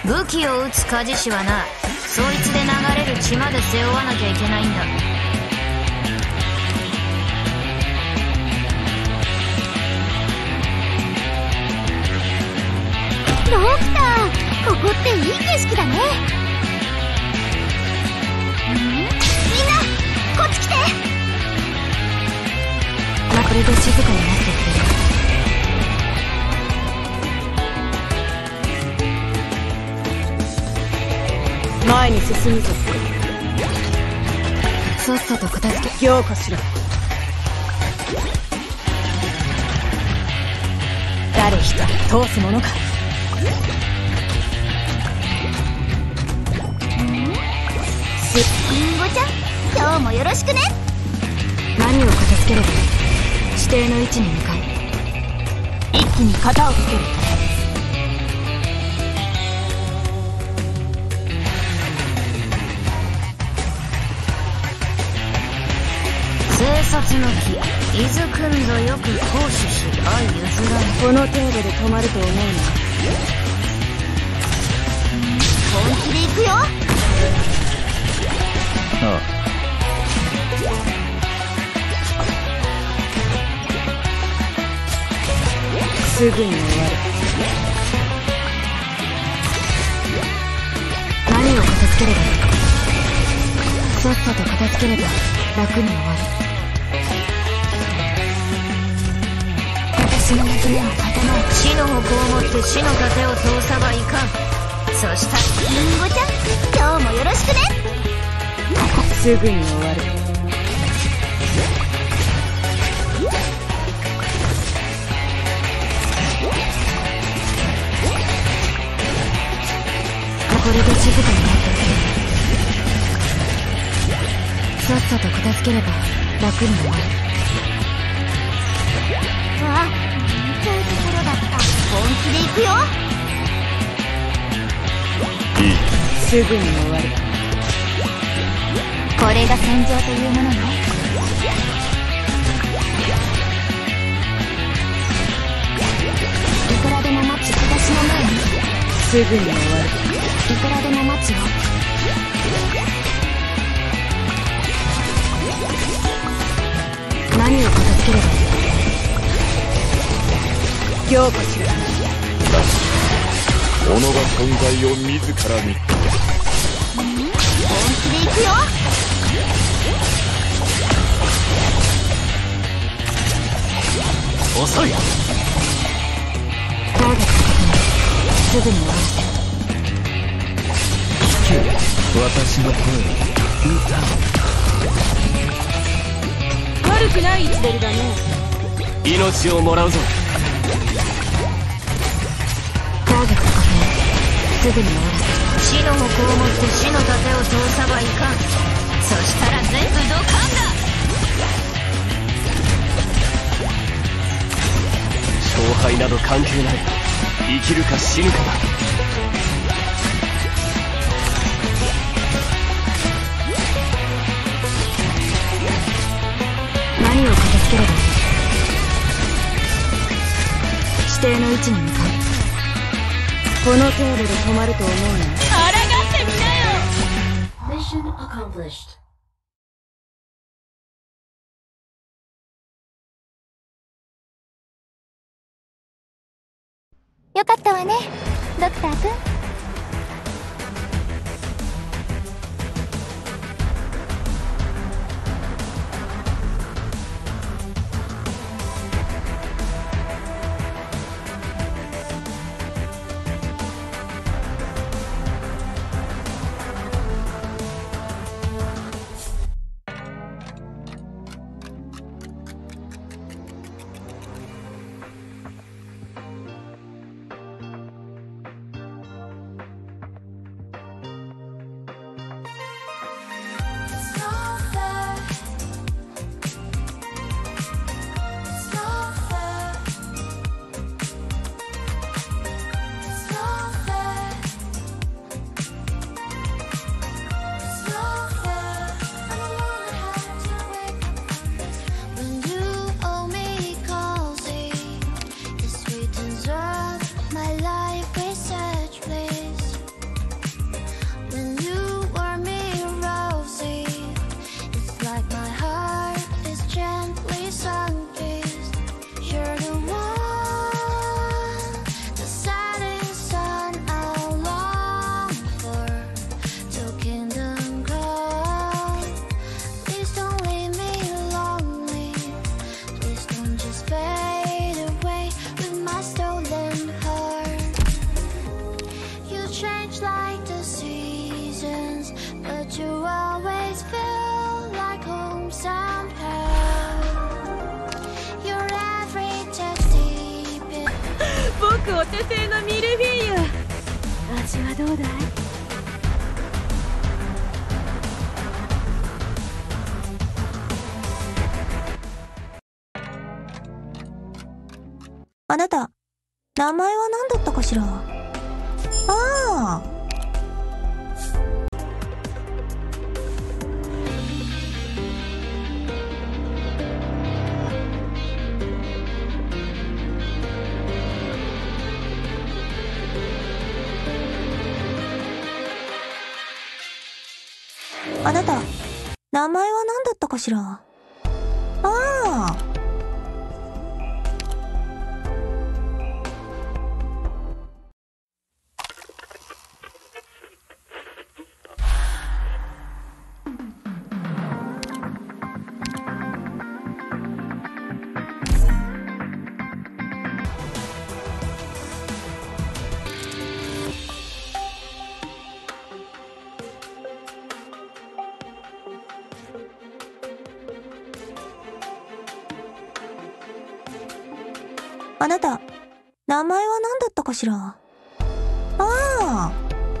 武器を撃つ鍛冶師はな、そいつで流れる血まで背負わなきゃいけないんだ。 ドクター、ここっていい景色だね。ん？みんなこっち来て。 これで静かになってくれる。 前に進むぞ。 さっさと片付け。 行かしら。誰一人通すものか。 リンゴちゃん、今日もよろしくね。 何を片付ければ指定の位置に向かう。 一気に型をつける。 生殺の木、伊豆くんぞよく行使し相譲らぬ。 この程度で止まると思うな。 本気で行くよ。 ああ。 すぐに終わる。 何を片付ければいいか。さっさと片付ければ楽に終わる。 私の娘を刀を死の矛を持って死の盾を通さばいかん。そしたらリンゴちゃん、今日もよろしくね。 すぐに終わる。 これで静かになってくれる。さっさと片付ければ楽に終わる。 ああ、痛いところだった。本気で行くよ。 いい、すぐに終わる。 これが戦場というものね。いくらでも待ち、私の前に。 すぐに終わる。 いくらでも待つよ。 何を片付ければいい。 行かしら。 己が存在を自らに。 本気で行くよ。 遅い。 ターゲット確認。すぐに終わらせ。 私の声歌悪くない位置取りだね。 命をもらうぞ。 ターゲット確認。すぐに終わらせ。 死の矛を持って死の盾を通さばいかん。そしたら全部ドカンだ。 勝敗など関係ない。生きるか死ぬかだ。 何を片付ければいい。指定の位置に向かう。 この程度で止まると思うな。 抗ってみなよ。 Mission accomplished. よかったわね、ドクターくん。 お手製のミルフィーユ、味はどうだい？ あなた、名前は何だったかしら？ああ。あなた、名前は何だったかしら？ああ。あなた、名前は何だったかしら？ああ。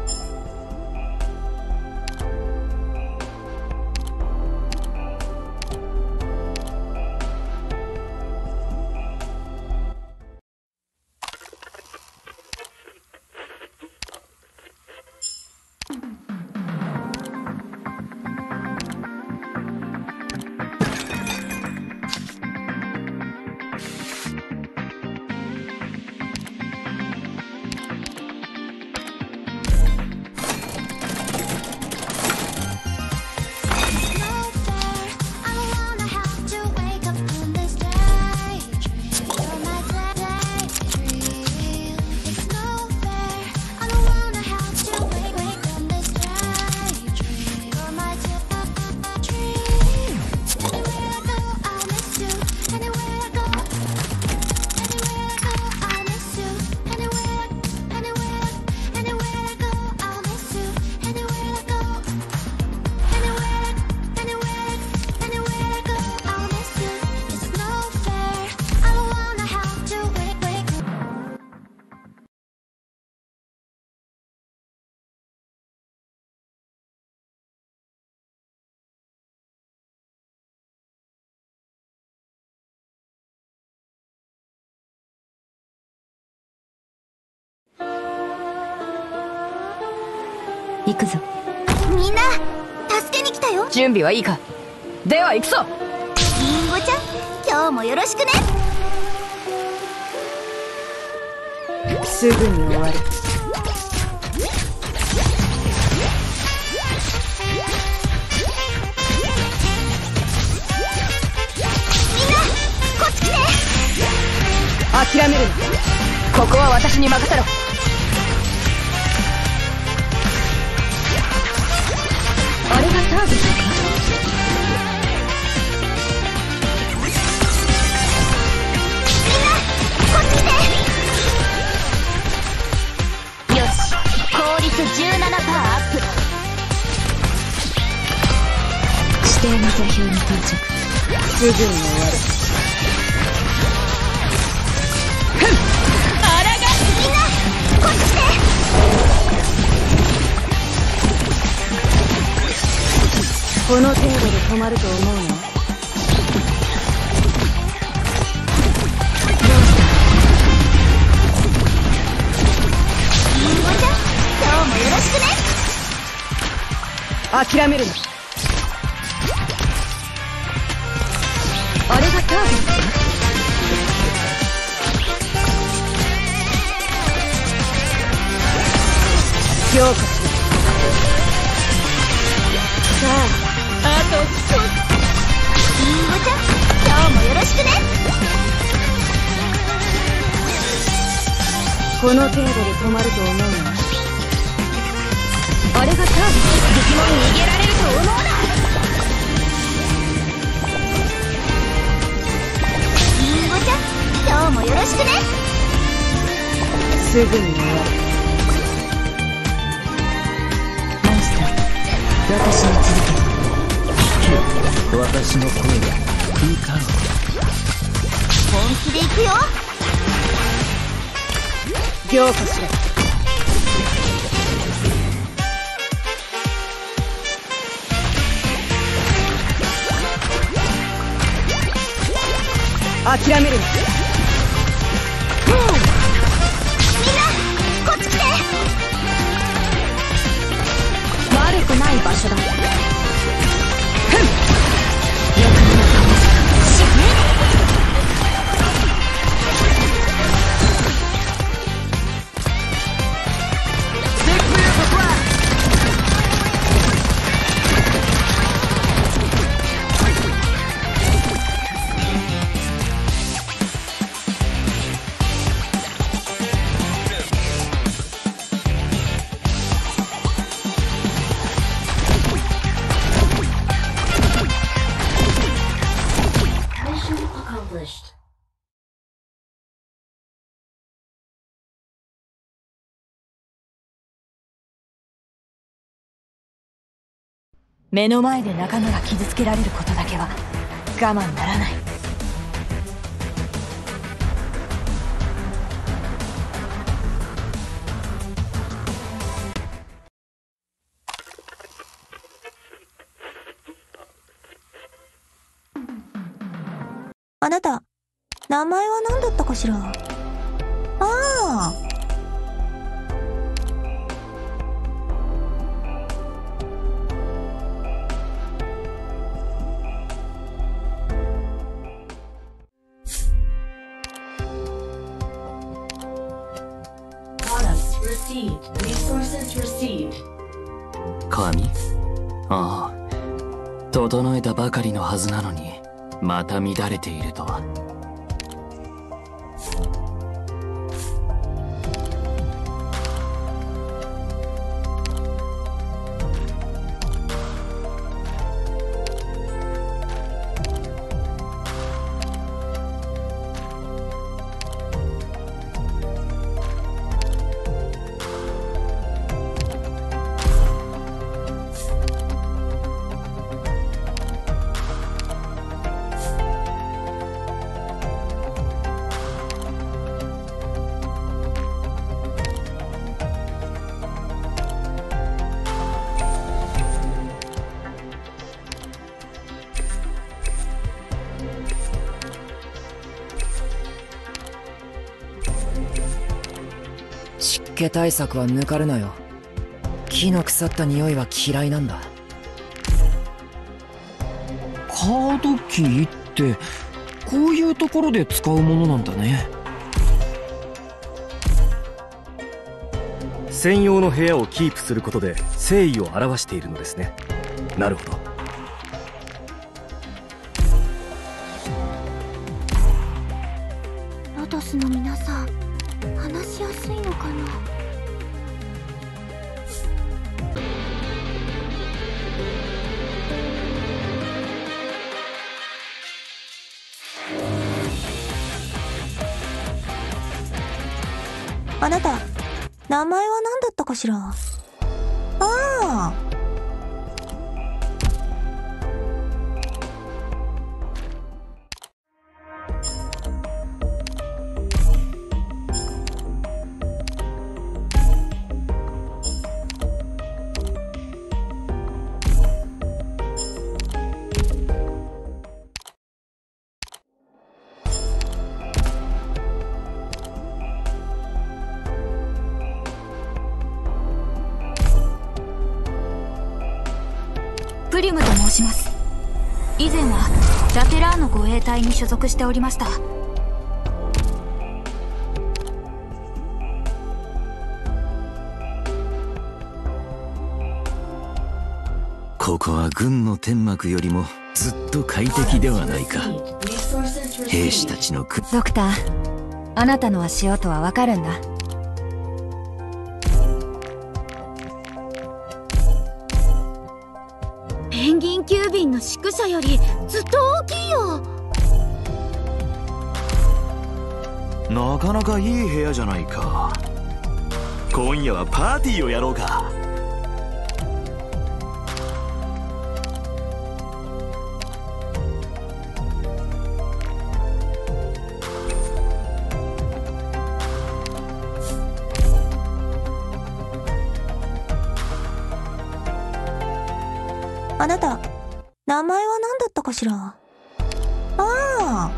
行くぞ。 みんな助けに来たよ。 準備はいいか？では行くぞ。 リンゴちゃん、今日もよろしくね。 すぐに終わる。 みんなこっち来て。 諦めるな。ここは私に任せろ。あれがターゲットか？ みんなこっち来て。よし、効率 じゅうななパーセント アップ。 指定の座標に到着。 すぐに終わる。 ふん、あらがみんなこっち来て。 この程度で止まると思うの？ リンゴちゃん、今日もよろしくね。 諦めるな。あれがターゲットか？評価する。さあ、あと一つ。 リンゴちゃん、今日もよろしくね。 この程度で止まると思うの？ あれがターゲット。 敵も逃げられると思うな。リンゴちゃん、今日もよろしくね。 すぐに終わる。 モンスター、私に続け。 私の声が空間。 本気で行くよ。 凝固しろ。諦めるな。 みんなこっち来て。 悪くない場所だ。 目の前で仲間が傷つけられることだけは我慢ならない。 あなた、名前は何だったかしら？ああ。 神？ああ、整えたばかりのはずなのにまた乱れているとは。 湿気対策は抜かるなよ。木の腐った匂いは嫌いなんだ。 カードキーってこういうところで使うものなんだね。 専用の部屋をキープすることで誠意を表しているのですね。なるほど。 ロトスの皆さん、話しやすいのかな。 あなた、名前は何だったかしら？ああ。 プリムと申します。以前はラテラーノ護衛隊に所属しておりました。 ここは軍の天幕よりもずっと快適ではないか。兵士たちのくドクター、あなたの足音はわかるんだ。 ペンギン急便の宿舎よりずっと大きいよ。 なかなかいい部屋じゃないか。今夜はパーティーをやろうか。 あなた、名前は何だったかしら？ああ。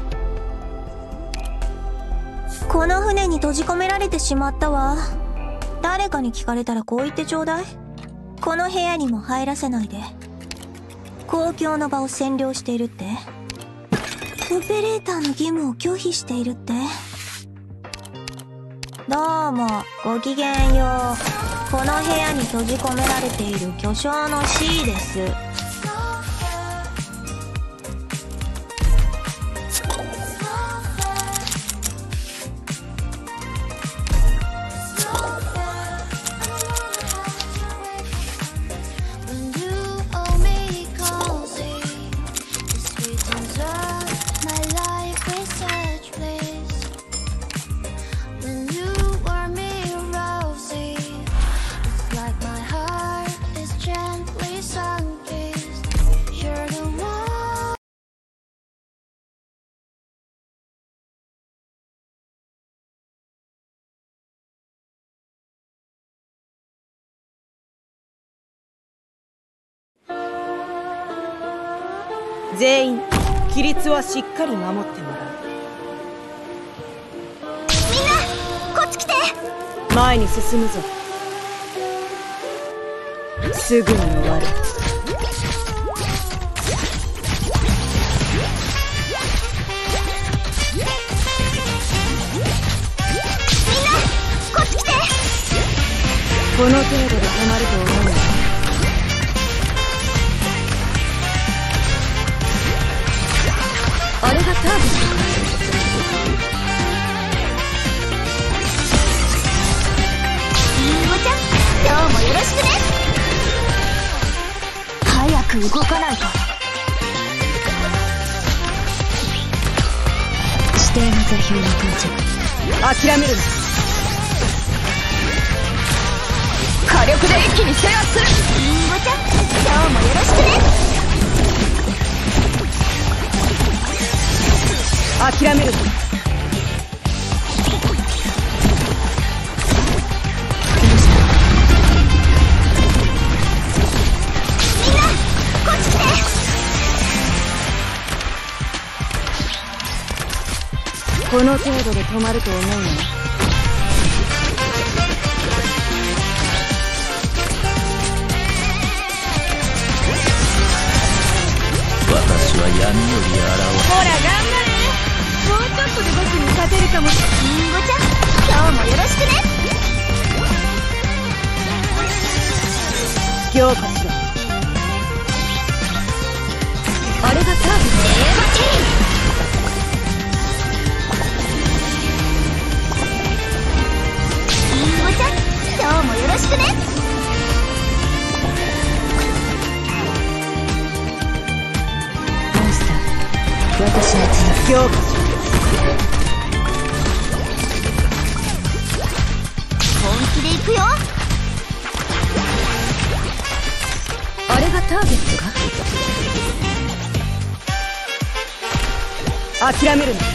この船に閉じ込められてしまったわ。誰かに聞かれたらこう言ってちょうだい。この部屋にも入らせないで。公共の場を占領しているって。オペレーターの義務を拒否しているって。どうも、ごきげんよう。この部屋に閉じ込められている巨匠の C です。 全員規律はしっかり守ってもらう。 みんなこっち来て。 前に進むぞ。すぐに終わる。 みんなこっち来て。 この程度で止まると思うな。 あれがターゲットか。りんごちゃん、今日もよろしくね。早く動かないと。 指定の座標に到着。 諦めるな。火力で一気に制圧する。 りんごちゃん、今日もよろしくね。 諦めるな。 みんなこっち来て。 この程度で止まると思うな。 私は闇より現れ。 ほら頑張れ。もうちょっとで僕に勝てるかもしれない。 りんごちゃん、今日もよろしくね。 強化しろ。 あれがターゲット。りんごちゃん、今日もよろしくね。 モンスター、私の強強化しろ。 本気で行くよ。 あれがターゲットか。 諦めるな。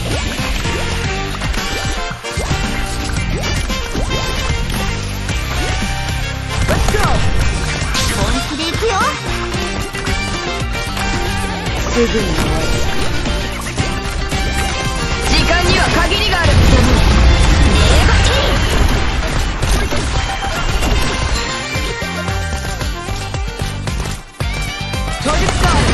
本気で行くよ。 すぐに終わる。 時間には限りがある。 トリプター。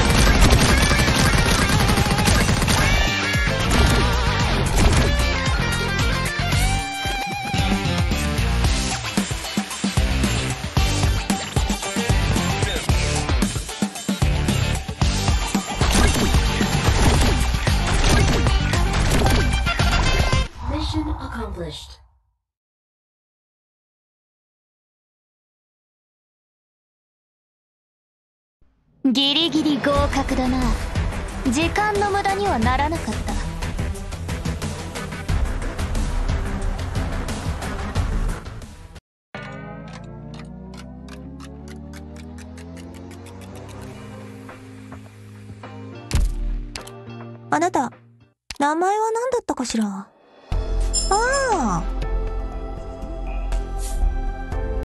Mission accomplished. ギリギリ合格だな。時間の無駄にはならなかった。 あなた、名前は何だったかしら？